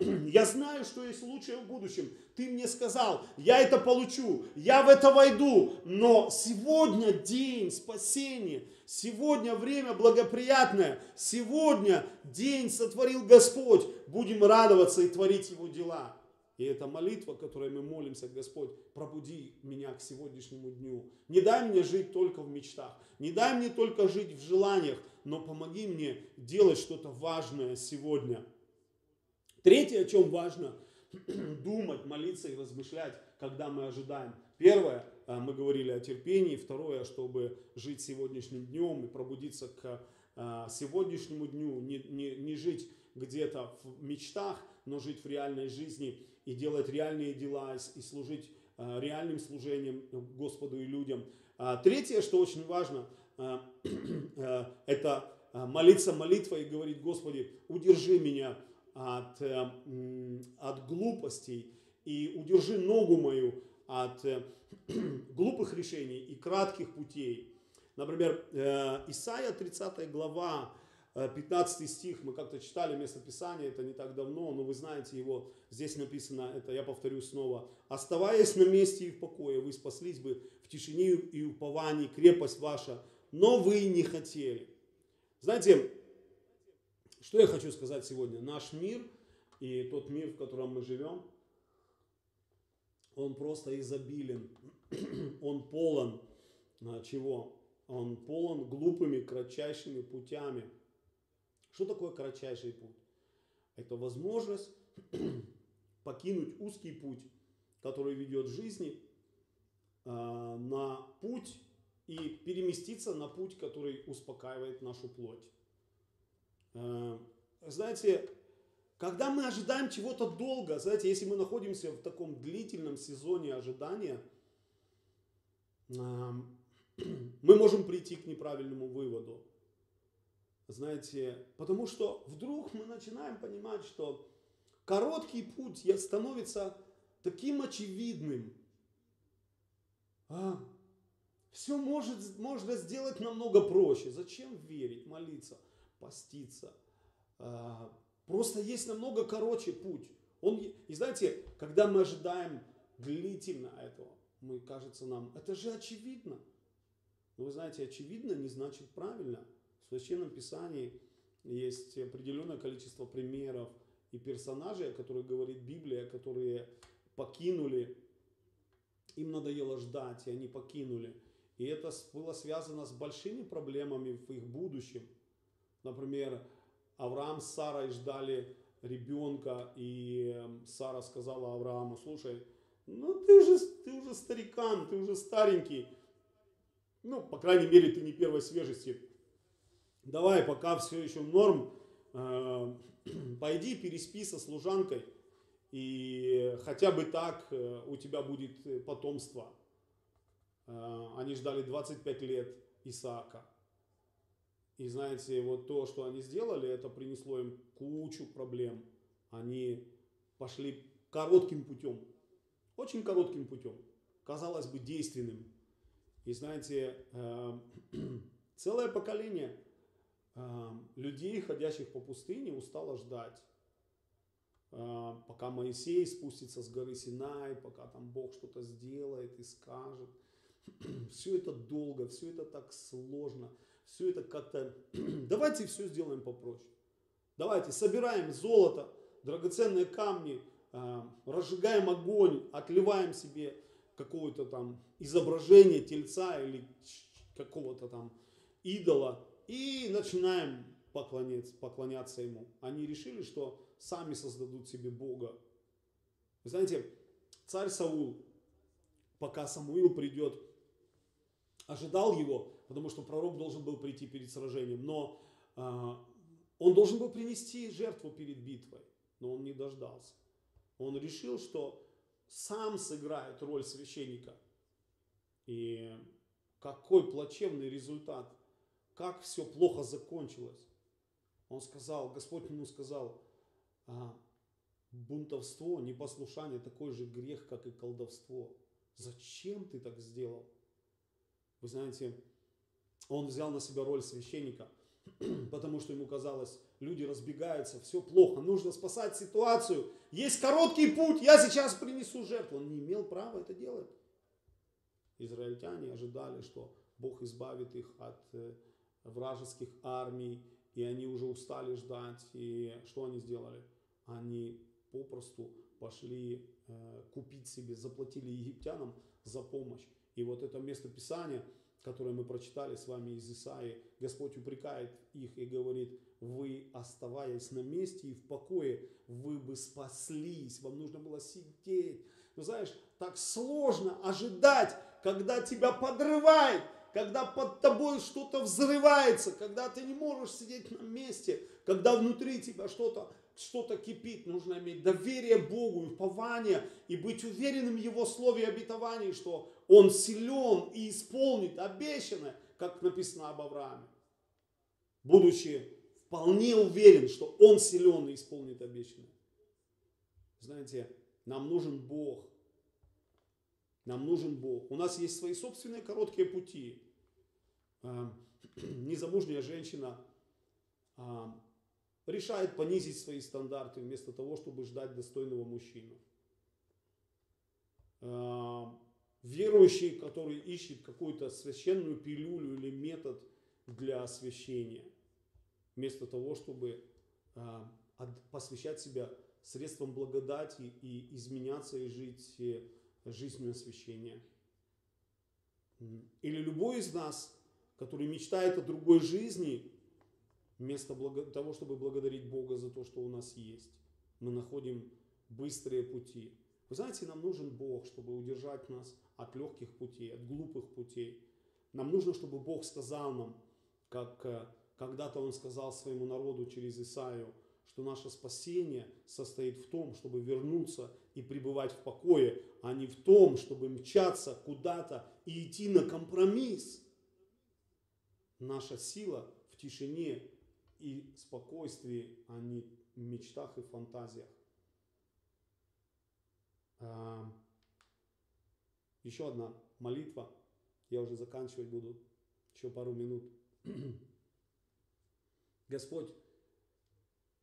Speaker 1: Я знаю, что есть лучшее в будущем. Ты мне сказал, я это получу, я в это войду. Но сегодня день спасения, сегодня время благоприятное, сегодня день сотворил Господь. Будем радоваться и творить Его дела. И это молитва, которой мы молимся, Господь, пробуди меня к сегодняшнему дню. Не дай мне жить только в мечтах, не дай мне только жить в желаниях, но помоги мне делать что-то важное сегодня. Третье, о чем важно думать, молиться и размышлять, когда мы ожидаем. Первое, мы говорили о терпении. Второе, чтобы жить сегодняшним днем и пробудиться к сегодняшнему дню. Не, не, не жить где-то в мечтах, но жить в реальной жизни и делать реальные дела, и служить реальным служением Господу и людям. Третье, что очень важно, это молиться молитвой и говорить: Господи, удержи меня От, от глупостей и удержи ногу мою от глупых решений и кратких путей. Например, Исайя тридцатая глава, пятнадцатый стих, мы как-то читали местописание, это не так давно, но вы знаете его, здесь написано, это я повторю снова: «Оставаясь на месте и в покое, вы спаслись бы в тишине и уповании, крепость ваша, но вы не хотели». Знаете, что я хочу сказать сегодня? Наш мир и тот мир, в котором мы живем, он просто изобилен. Он полон чего? Он полон глупыми, кратчайшими путями. Что такое кратчайший путь? Это возможность покинуть узкий путь, который ведет к жизни, на путь и переместиться на путь, который успокаивает нашу плоть. Знаете, когда мы ожидаем чего-то долго, знаете, если мы находимся в таком длительном сезоне ожидания, мы можем прийти к неправильному выводу. Знаете, потому что вдруг мы начинаем понимать, что короткий путь становится таким очевидным. А, все может, можно сделать намного проще. Зачем верить, молиться, поститься, Просто есть намного короче путь. Он, и знаете, когда мы ожидаем длительно этого, мы, кажется нам, это же очевидно. Но вы знаете, очевидно не значит правильно. В Священном Писании есть определенное количество примеров и персонажей, о которых говорит Библия, которые покинули, им надоело ждать, и они покинули. И это было связано с большими проблемами в их будущем. Например, Авраам с Сарой ждали ребенка, и Сара сказала Аврааму: слушай, ну ты уже, ты уже старикан, ты уже старенький. Ну, по крайней мере, ты не первой свежести. Давай, пока все еще норм, э, пойди переспи со служанкой, и хотя бы так э, у тебя будет потомство. Э, они ждали двадцать пять лет Исаака. И знаете, вот то, что они сделали, это принесло им кучу проблем. Они пошли коротким путем, очень коротким путем, казалось бы, действенным. И знаете, э, целое поколение э, людей, ходящих по пустыне, устало ждать, э, пока Моисей спустится с горы Синай, пока там Бог что-то сделает и скажет. Все это долго, все это так сложно. Все это как-то... Давайте все сделаем попроще. Давайте собираем золото, драгоценные камни, э, разжигаем огонь, отливаем себе какое-то там изображение тельца или какого-то там идола и начинаем поклоняться, поклоняться ему. Они решили, что сами создадут себе Бога. Вы знаете, царь Саул, пока Самуил придет, ожидал его, потому что пророк должен был прийти перед сражением, но э, он должен был принести жертву перед битвой, но он не дождался. Он решил, что сам сыграет роль священника. И какой плачевный результат, как все плохо закончилось. Он сказал, Господь ему сказал: а, бунтовство, непослушание такой же грех, как и колдовство. Зачем ты так сделал? Вы знаете, он взял на себя роль священника, потому что ему казалось, люди разбегаются, все плохо, нужно спасать ситуацию, есть короткий путь, я сейчас принесу жертву. Он не имел права это делать. Израильтяне ожидали, что Бог избавит их от вражеских армий, и они уже устали ждать. И что они сделали? Они попросту пошли купить себе, заплатили египтянам за помощь. И вот это место Писания, которое мы прочитали с вами из Исаии, Господь упрекает их и говорит: вы, оставаясь на месте и в покое, вы бы спаслись, вам нужно было сидеть. Ну знаешь, так сложно ожидать, когда тебя подрывает, когда под тобой что-то взрывается, когда ты не можешь сидеть на месте, когда внутри тебя что-то что-то кипит. Нужно иметь доверие Богу, упование и быть уверенным в Его слове и обетовании, что Он силен и исполнит обещанное, как написано об Аврааме. Будучи вполне уверен, что Он силен и исполнит обещанное. Знаете, нам нужен Бог. Нам нужен Бог. У нас есть свои собственные короткие пути. Незамужняя женщина решает понизить свои стандарты вместо того, чтобы ждать достойного мужчину. Верующий, который ищет какую-то священную пилюлю или метод для освящения, вместо того, чтобы посвящать себя средствам благодати и изменяться и жить жизнью освящения. Или любой из нас, который мечтает о другой жизни, вместо того, чтобы благодарить Бога за то, что у нас есть, мы находим быстрые пути. Вы знаете, нам нужен Бог, чтобы удержать нас от легких путей, от глупых путей. Нам нужно, чтобы Бог сказал нам, как когда-то Он сказал своему народу через Исаию, что наше спасение состоит в том, чтобы вернуться и пребывать в покое, а не в том, чтобы мчаться куда-то и идти на компромисс. Наша сила в тишине и спокойствии, а не в мечтах и фантазиях. Еще одна молитва. Я уже заканчивать буду. Еще пару минут. Господь,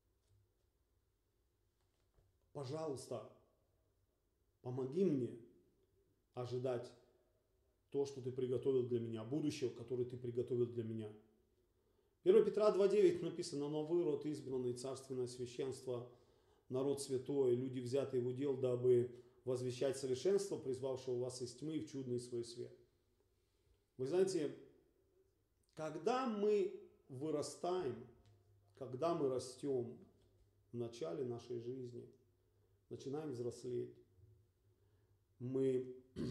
Speaker 1: пожалуйста, помоги мне ожидать то, что ты приготовил для меня, будущего, которое ты приготовил для меня. первое Петра два девять написано: но вы, род избранный, царственное священство, народ святой, люди, взятые в удел, дабы возвещать совершенство, призвавшего вас из тьмы в чудный свой свет. Вы знаете, когда мы вырастаем, когда мы растем в начале нашей жизни, начинаем взрослеть, мы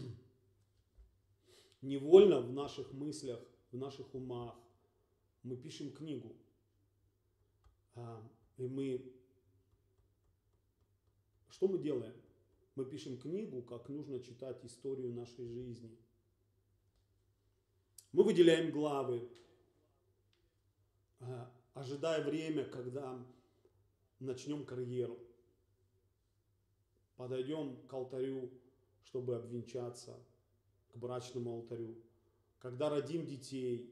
Speaker 1: невольно в наших мыслях, в наших умах, мы пишем книгу. И мы, что мы делаем? Мы пишем книгу, как нужно читать историю нашей жизни. Мы выделяем главы, ожидая время, когда начнем карьеру. Подойдем к алтарю, чтобы обвенчаться, к брачному алтарю. Когда родим детей.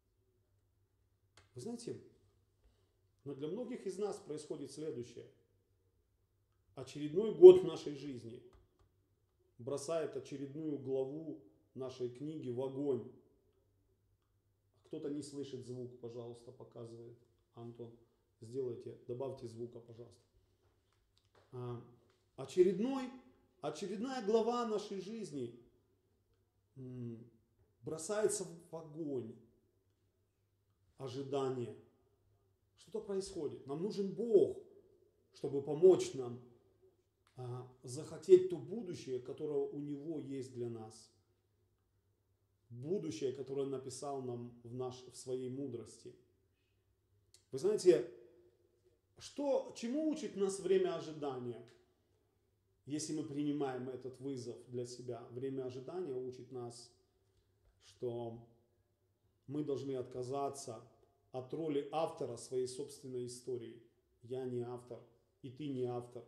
Speaker 1: Вы знаете, но для многих из нас происходит следующее. Очередной год нашей жизни бросает очередную главу нашей книги в огонь. Кто-то не слышит звук, пожалуйста, показывает. Антон, сделайте, добавьте звука, пожалуйста. А, очередной, очередная глава нашей жизни м, бросается в огонь. Ожидание. Что-то происходит. Нам нужен Бог, чтобы помочь нам а, захотеть то будущее, которое у Него есть для нас. Будущее, которое Он написал нам в, наш, в своей мудрости. Вы знаете, что, чему учит нас время ожидания? Если мы принимаем этот вызов для себя, время ожидания учит нас, что мы должны отказаться от роли автора своей собственной истории. Я не автор, и ты не автор.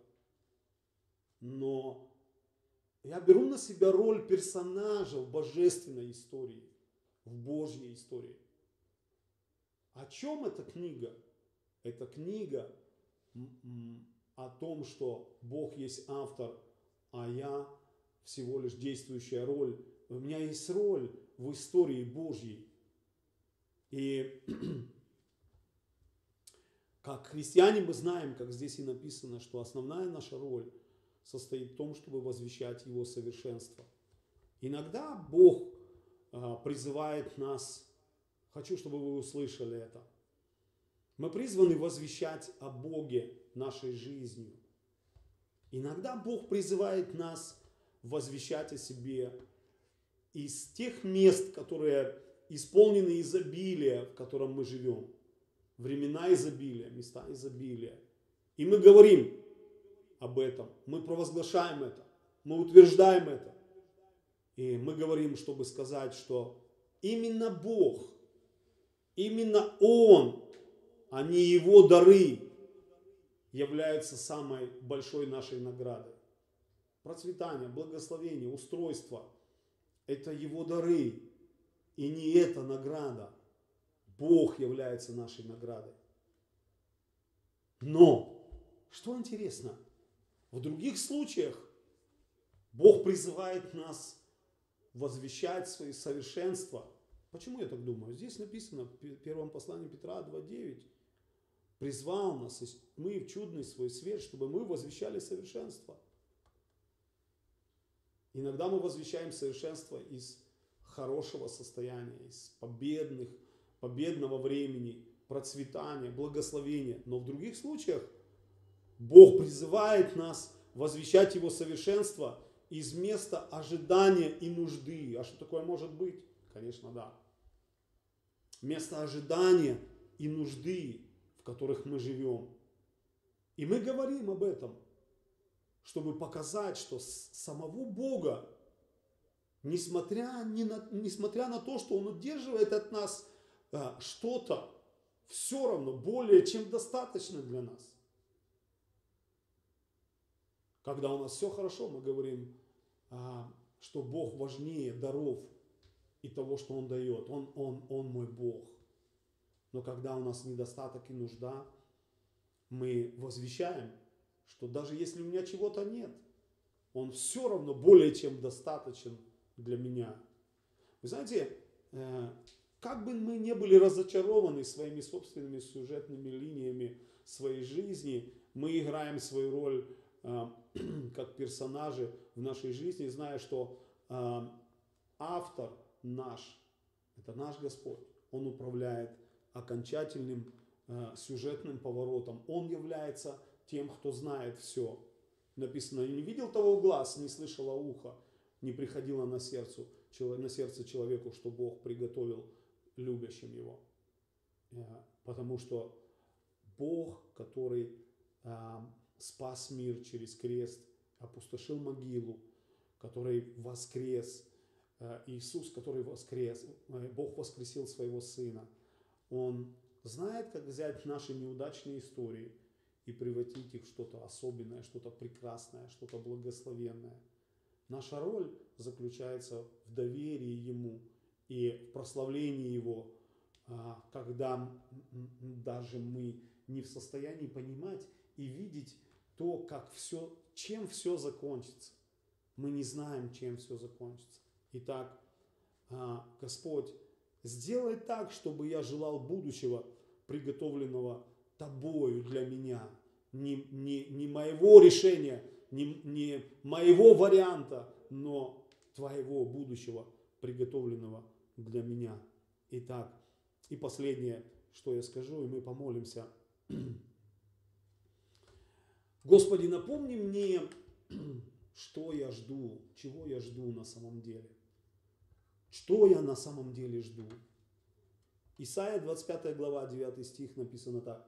Speaker 1: Но я беру на себя роль персонажа в божественной истории, в Божьей истории. О чем эта книга? Эта книга о том, что Бог есть автор, а я всего лишь действующая роль. У меня есть роль в истории Божьей. И как христиане мы знаем, как здесь и написано, что основная наша роль состоит в том, чтобы возвещать Его совершенство. Иногда Бог а, призывает нас, хочу, чтобы вы услышали это, мы призваны возвещать о Боге нашей жизнью. Иногда Бог призывает нас возвещать о себе из тех мест, которые исполнены изобилия, в котором мы живем. Времена изобилия, места изобилия. И мы говорим об этом, мы провозглашаем это, мы утверждаем это. И мы говорим, чтобы сказать, что именно Бог, именно Он, а не Его дары являются самой большой нашей наградой. Процветание, благословение, устройство – это Его дары, и не эта награда. Бог является нашей наградой. Но, что интересно, в других случаях Бог призывает нас возвещать свои совершенства. Почему я так думаю? Здесь написано в первом послании Петра два девять. Призвал нас из тьмы в чудный свой свет, чтобы мы возвещали совершенство. Иногда мы возвещаем совершенство из хорошего состояния, из победных, победного времени, процветания, благословения. Но в других случаях Бог призывает нас возвещать Его совершенство из места ожидания и нужды. А что такое может быть? Конечно, да. Место ожидания и нужды, в которых мы живем. И мы говорим об этом, чтобы показать, что самого Бога, несмотря, не на, несмотря на то, что Он удерживает от нас а, что-то, все равно более чем достаточно для нас. Когда у нас все хорошо, мы говорим, а, что Бог важнее даров и того, что Он дает. Он, он, он мой Бог. Но когда у нас недостаток и нужда, мы возвещаем что даже если у меня чего-то нет, Он все равно более чем достаточен для меня. Вы знаете, как бы мы не были разочарованы своими собственными сюжетными линиями своей жизни, мы играем свою роль как персонажи в нашей жизни, зная, что автор наш, это наш Господь, Он управляет окончательным сюжетным поворотом. Он является тем, кто знает все. Написано, не видел того глаз, не слышало ухо, не приходило на сердце, на сердце человеку, что Бог приготовил любящим его. Потому что Бог, который спас мир через крест, опустошил могилу, который воскрес, Иисус, который воскрес, Бог воскресил своего Сына. Он знает, как взять наши неудачные истории и превратить их в что-то особенное, что-то прекрасное, что-то благословенное. Наша роль заключается в доверии Ему и в прославлении Его, когда даже мы не в состоянии понимать и видеть то, как все, чем все закончится. Мы не знаем, чем все закончится. Итак, Господь, сделай так, чтобы я желал будущего, приготовленного Тобою для меня. Не, не, не моего решения, не, не моего варианта, но Твоего будущего, приготовленного для меня. Итак, и последнее, что я скажу, и мы помолимся. Господи, напомни мне, что я жду, чего я жду на самом деле. Что я на самом деле жду? Исайя двадцать пятая глава, девятый стих написано так.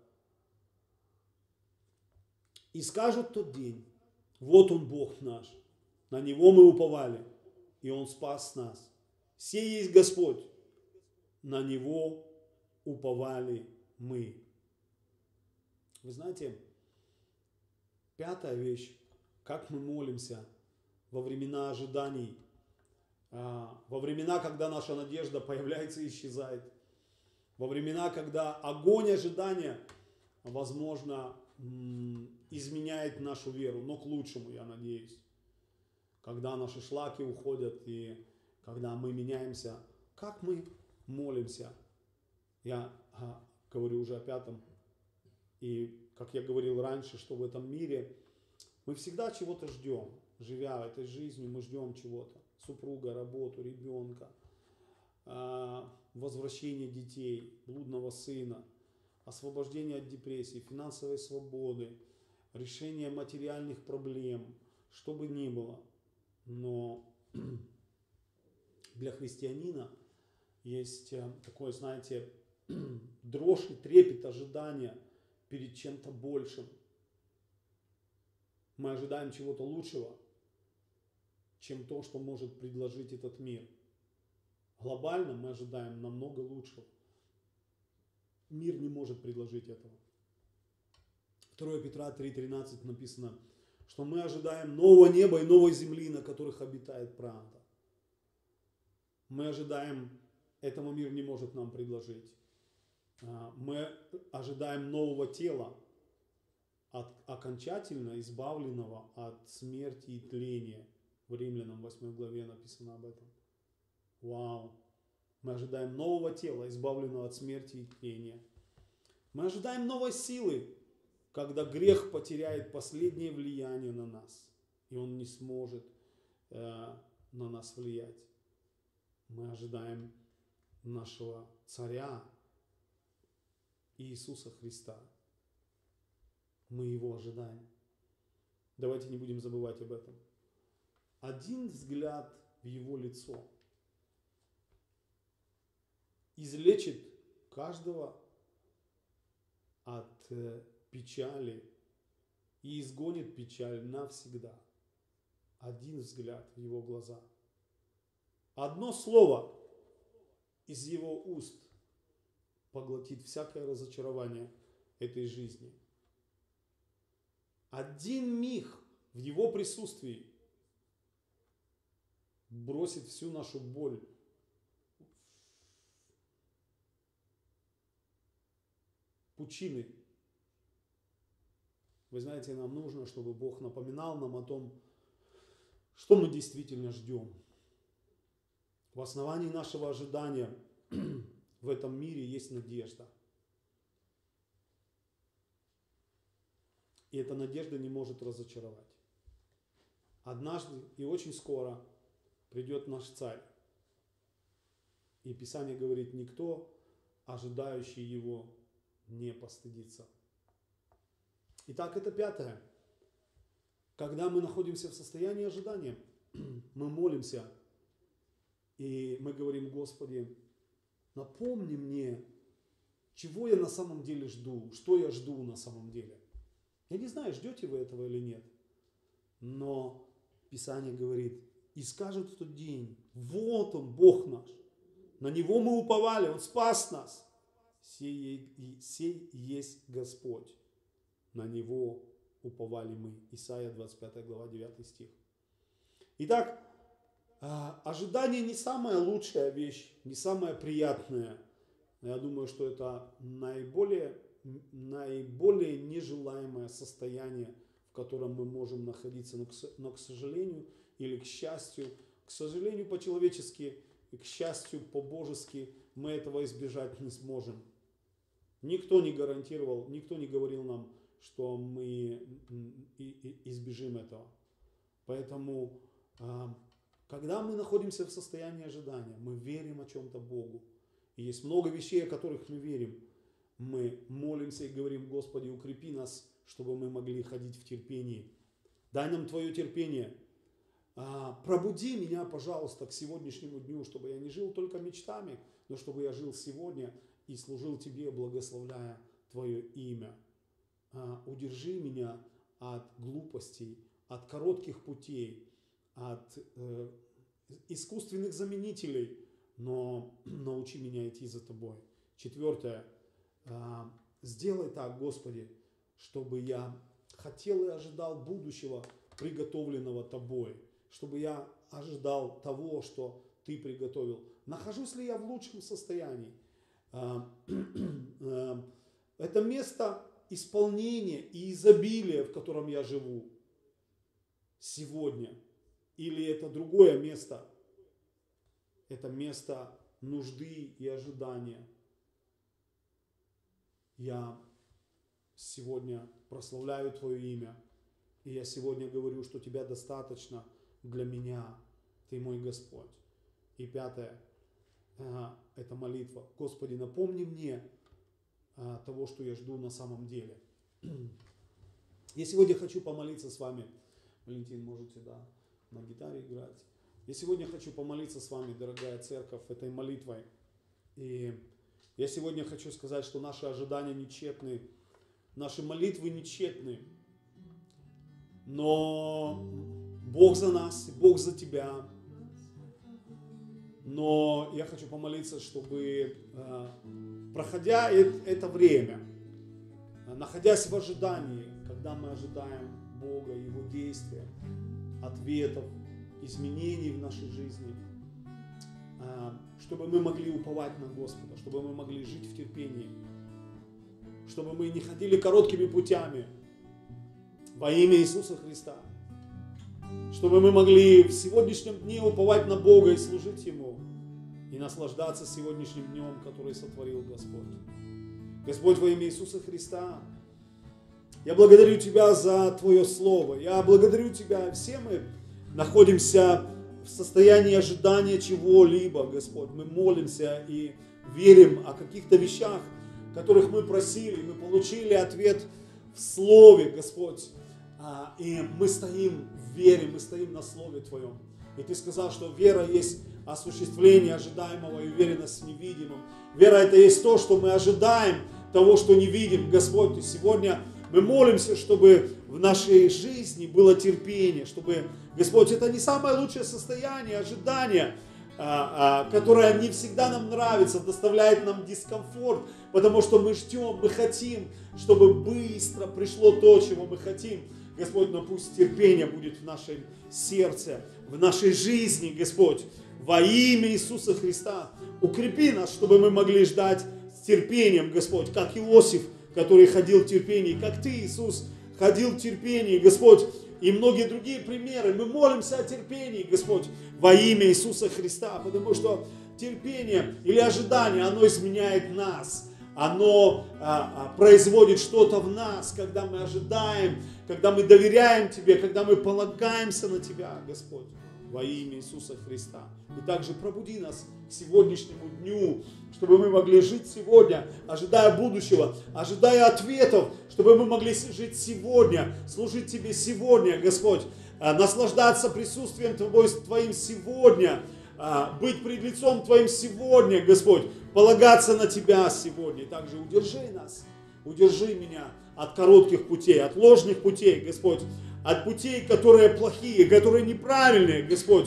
Speaker 1: «И скажут тот день, вот Он Бог наш, на Него мы уповали, и Он спас нас. Сей есть Господь, на Него уповали мы». Вы знаете, пятая вещь, как мы молимся во времена ожиданий, во времена, когда наша надежда появляется и исчезает, во времена, когда огонь ожидания, возможно, изменяет нашу веру, но к лучшему, я надеюсь. Когда наши шлаки уходят и когда мы меняемся, как мы молимся? Я говорю уже о пятом. И как я говорил раньше, что в этом мире мы всегда чего-то ждем. Живя этой жизнью, мы ждем чего-то. Супруга, работу, ребенка, возвращение детей, блудного сына, освобождение от депрессии, финансовой свободы, решение материальных проблем, что бы ни было. Но для христианина есть такое, знаете, дрожь и трепет ожидания перед чем-то большим. Мы ожидаем чего-то лучшего, чем то, что может предложить этот мир. Глобально мы ожидаем намного лучшего. Мир не может предложить этого. второе Петра три тринадцать написано, что мы ожидаем нового неба и новой земли, на которых обитает правда. Мы ожидаем, этому мир не может нам предложить. Мы ожидаем нового тела, от, окончательно избавленного от смерти и тления. В Римлянам восьмой главе написано об этом. Вау! Мы ожидаем нового тела, избавленного от смерти и тления. Мы ожидаем новой силы, когда грех потеряет последнее влияние на нас, и он не сможет э, на нас влиять. Мы ожидаем нашего Царя Иисуса Христа. Мы Его ожидаем. Давайте не будем забывать об этом. Один взгляд в Его лицо излечит каждого от печали и изгонит печаль навсегда. Один взгляд в Его глаза. Одно слово из Его уст поглотит всякое разочарование этой жизни. Один миг в Его присутствии бросит всю нашу боль в пучины Вы знаете, нам нужно, чтобы Бог напоминал нам о том, что мы действительно ждем. В основании нашего ожидания в этом мире есть надежда. И эта надежда не может разочаровать. Однажды и очень скоро придет наш Царь. И Писание говорит, никто, ожидающий Его, не постыдится. Итак, это пятое. Когда мы находимся в состоянии ожидания, мы молимся, и мы говорим, Господи, напомни мне, чего я на самом деле жду, что я жду на самом деле. Я не знаю, ждете вы этого или нет, но Писание говорит, и скажет в тот день, вот Он, Бог наш, на Него мы уповали, Он спас нас, сей, сей есть Господь, на Него уповали мы. Исайя двадцать пятая глава, девятый стих. Итак, ожидание не самая лучшая вещь, не самая приятная. Я думаю, что это наиболее, наиболее нежелаемое состояние, в котором мы можем находиться. Но, но, к сожалению, или к счастью, к сожалению по-человечески, и к счастью по-божески, мы этого избежать не сможем. Никто не гарантировал, никто не говорил нам, что мы избежим этого. Поэтому, когда мы находимся в состоянии ожидания, мы верим о чем-то Богу. И есть много вещей, о которых мы верим. Мы молимся и говорим, Господи, укрепи нас, чтобы мы могли ходить в терпении. Дай нам Твое терпение. Пробуди меня, пожалуйста, к сегодняшнему дню, чтобы я не жил только мечтами, но чтобы я жил сегодня и служил Тебе, благословляя Твое имя. Удержи меня от глупостей, от коротких путей, от э, искусственных заменителей, но научи меня идти за Тобой. Четвертое. Э, сделай так, Господи, чтобы я хотел и ожидал будущего, приготовленного Тобой, чтобы я ожидал того, что Ты приготовил. Нахожусь ли я в лучшем состоянии? Э, э, это место исполнение и изобилие, в котором я живу сегодня, или это другое место, это место нужды и ожидания. Я сегодня прославляю Твое имя, и я сегодня говорю, что Тебя достаточно для меня, Ты мой Господь. И пятое, это молитва. Господи, напомни мне того, что я жду на самом деле. Я сегодня хочу помолиться с вами. Валентин, можете, да, на гитаре играть. Я сегодня хочу помолиться с вами, дорогая церковь, этой молитвой. И я сегодня хочу сказать, что наши ожидания нечетны, наши молитвы нечетны. Но Бог за нас, Бог за тебя. Но я хочу помолиться, чтобы, проходя это время, находясь в ожидании, когда мы ожидаем Бога, Его действия, ответов, изменений в нашей жизни, чтобы мы могли уповать на Господа, чтобы мы могли жить в терпении, чтобы мы не ходили короткими путями во имя Иисуса Христа, чтобы мы могли в сегодняшнем дне уповать на Бога и служить Ему, и наслаждаться сегодняшним днем, который сотворил Господь. Господь, во имя Иисуса Христа, я благодарю Тебя за Твое Слово. Я благодарю Тебя. Все мы находимся в состоянии ожидания чего-либо, Господь. Мы молимся и верим о каких-то вещах, которых мы просили. Мы получили ответ в Слове, Господь. И мы стоим в вере, мы стоим на Слове Твоем. И Ты сказал, что вера есть осуществление ожидаемого и уверенность в невидимом. Вера — это есть то, что мы ожидаем того, что не видим, Господь. И сегодня мы молимся, чтобы в нашей жизни было терпение, чтобы, Господь, это не самое лучшее состояние ожидания, которое не всегда нам нравится, доставляет нам дискомфорт, потому что мы ждем, мы хотим, чтобы быстро пришло то, чего мы хотим. Господь, но пусть терпение будет в нашем сердце, в нашей жизни, Господь, во имя Иисуса Христа. Укрепи нас, чтобы мы могли ждать с терпением, Господь, как Иосиф, который ходил в терпении, как Ты, Иисус, ходил в терпении, Господь, и многие другие примеры. Мы молимся о терпении, Господь, во имя Иисуса Христа, потому что терпение или ожидание, оно изменяет нас. Оно а, а, производит что-то в нас, когда мы ожидаем, когда мы доверяем Тебе, когда мы полагаемся на Тебя, Господь, во имя Иисуса Христа. И также пробуди нас к сегодняшнему дню, чтобы мы могли жить сегодня, ожидая будущего, ожидая ответов, чтобы мы могли жить сегодня, служить Тебе сегодня, Господь, а, наслаждаться присутствием Твоим сегодня, а, быть пред лицом Твоим сегодня, Господь, полагаться на Тебя сегодня. И также удержи нас, удержи меня от коротких путей, от ложных путей, Господь, от путей, которые плохие, которые неправильные, Господь,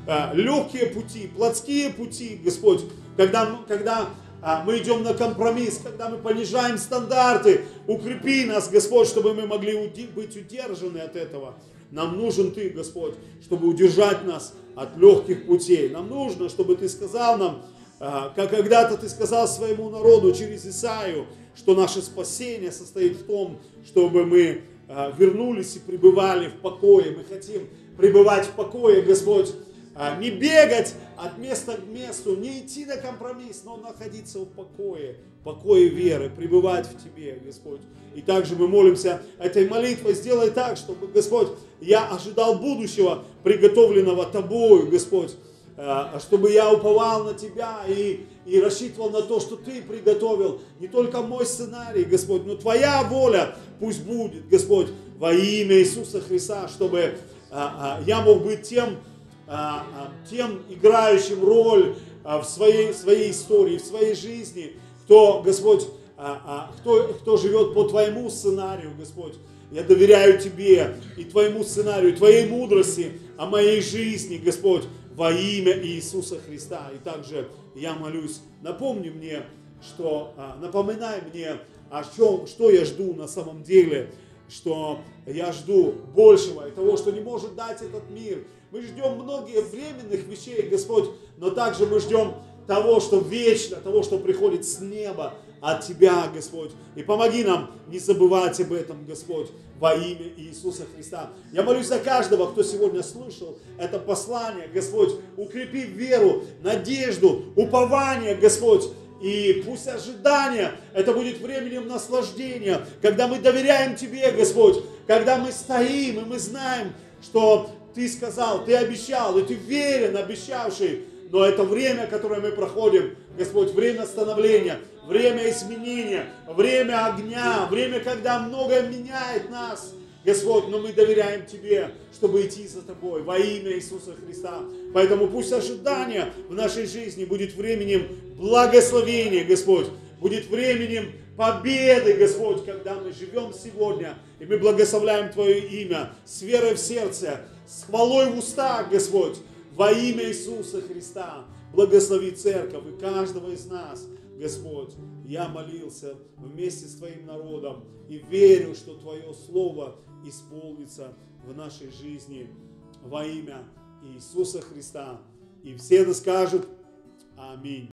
Speaker 1: легкие пути, плотские пути, Господь, когда, когда мы идем на компромисс, когда мы понижаем стандарты, укрепи нас, Господь, чтобы мы могли быть удержаны от этого. Нам нужен Ты, Господь, чтобы удержать нас от легких путей. Нам нужно, чтобы Ты сказал нам, как когда-то Ты сказал своему народу через Исаию, что наше спасение состоит в том, чтобы мы вернулись и пребывали в покое. Мы хотим пребывать в покое, Господь, не бегать от места к месту, не идти на компромисс, но находиться в покое, покое веры, пребывать в Тебе, Господь. И также мы молимся этой молитвой, сделай так, чтобы, Господь, я ожидал будущего, приготовленного Тобою, Господь, чтобы я уповал на Тебя и, и рассчитывал на то, что Ты приготовил. Не только мой сценарий, Господь, но Твоя воля пусть будет, Господь, во имя Иисуса Христа, чтобы а, а, я мог быть тем, а, а, тем играющим роль а, в своей, своей истории, в своей жизни, кто, Господь, а, а, кто, кто живет по Твоему сценарию, Господь. Я доверяю Тебе и Твоему сценарию, Твоей мудрости о моей жизни, Господь, во имя Иисуса Христа. И также я молюсь, напомни мне, что, напоминай мне, о чем, что я жду на самом деле, что я жду большего и того, что не может дать этот мир. Мы ждем многие временных вещей, Господь, но также мы ждем того, что вечно, того, что приходит с неба от Тебя, Господь. И помоги нам не забывать об этом, Господь, во имя Иисуса Христа. Я молюсь за каждого, кто сегодня слышал это послание, Господь. Укрепи веру, надежду, упование, Господь. И пусть ожидание, это будет временем наслаждения, когда мы доверяем Тебе, Господь, когда мы стоим, и мы знаем, что Ты сказал, Ты обещал, и Ты верен, обещавший. Но это время, которое мы проходим, Господь, время становления, время изменения, время огня, время, когда многое меняет нас, Господь, но мы доверяем Тебе, чтобы идти за Тобой во имя Иисуса Христа. Поэтому пусть ожидание в нашей жизни будет временем благословения, Господь, будет временем победы, Господь, когда мы живем сегодня, и мы благословляем Твое имя с верой в сердце, с хвалой в устах, Господь, во имя Иисуса Христа. Благослови церковь и каждого из нас, Господь. Я молился вместе с Твоим народом и верю, что Твое Слово исполнится в нашей жизни во имя Иисуса Христа. И все скажут Аминь.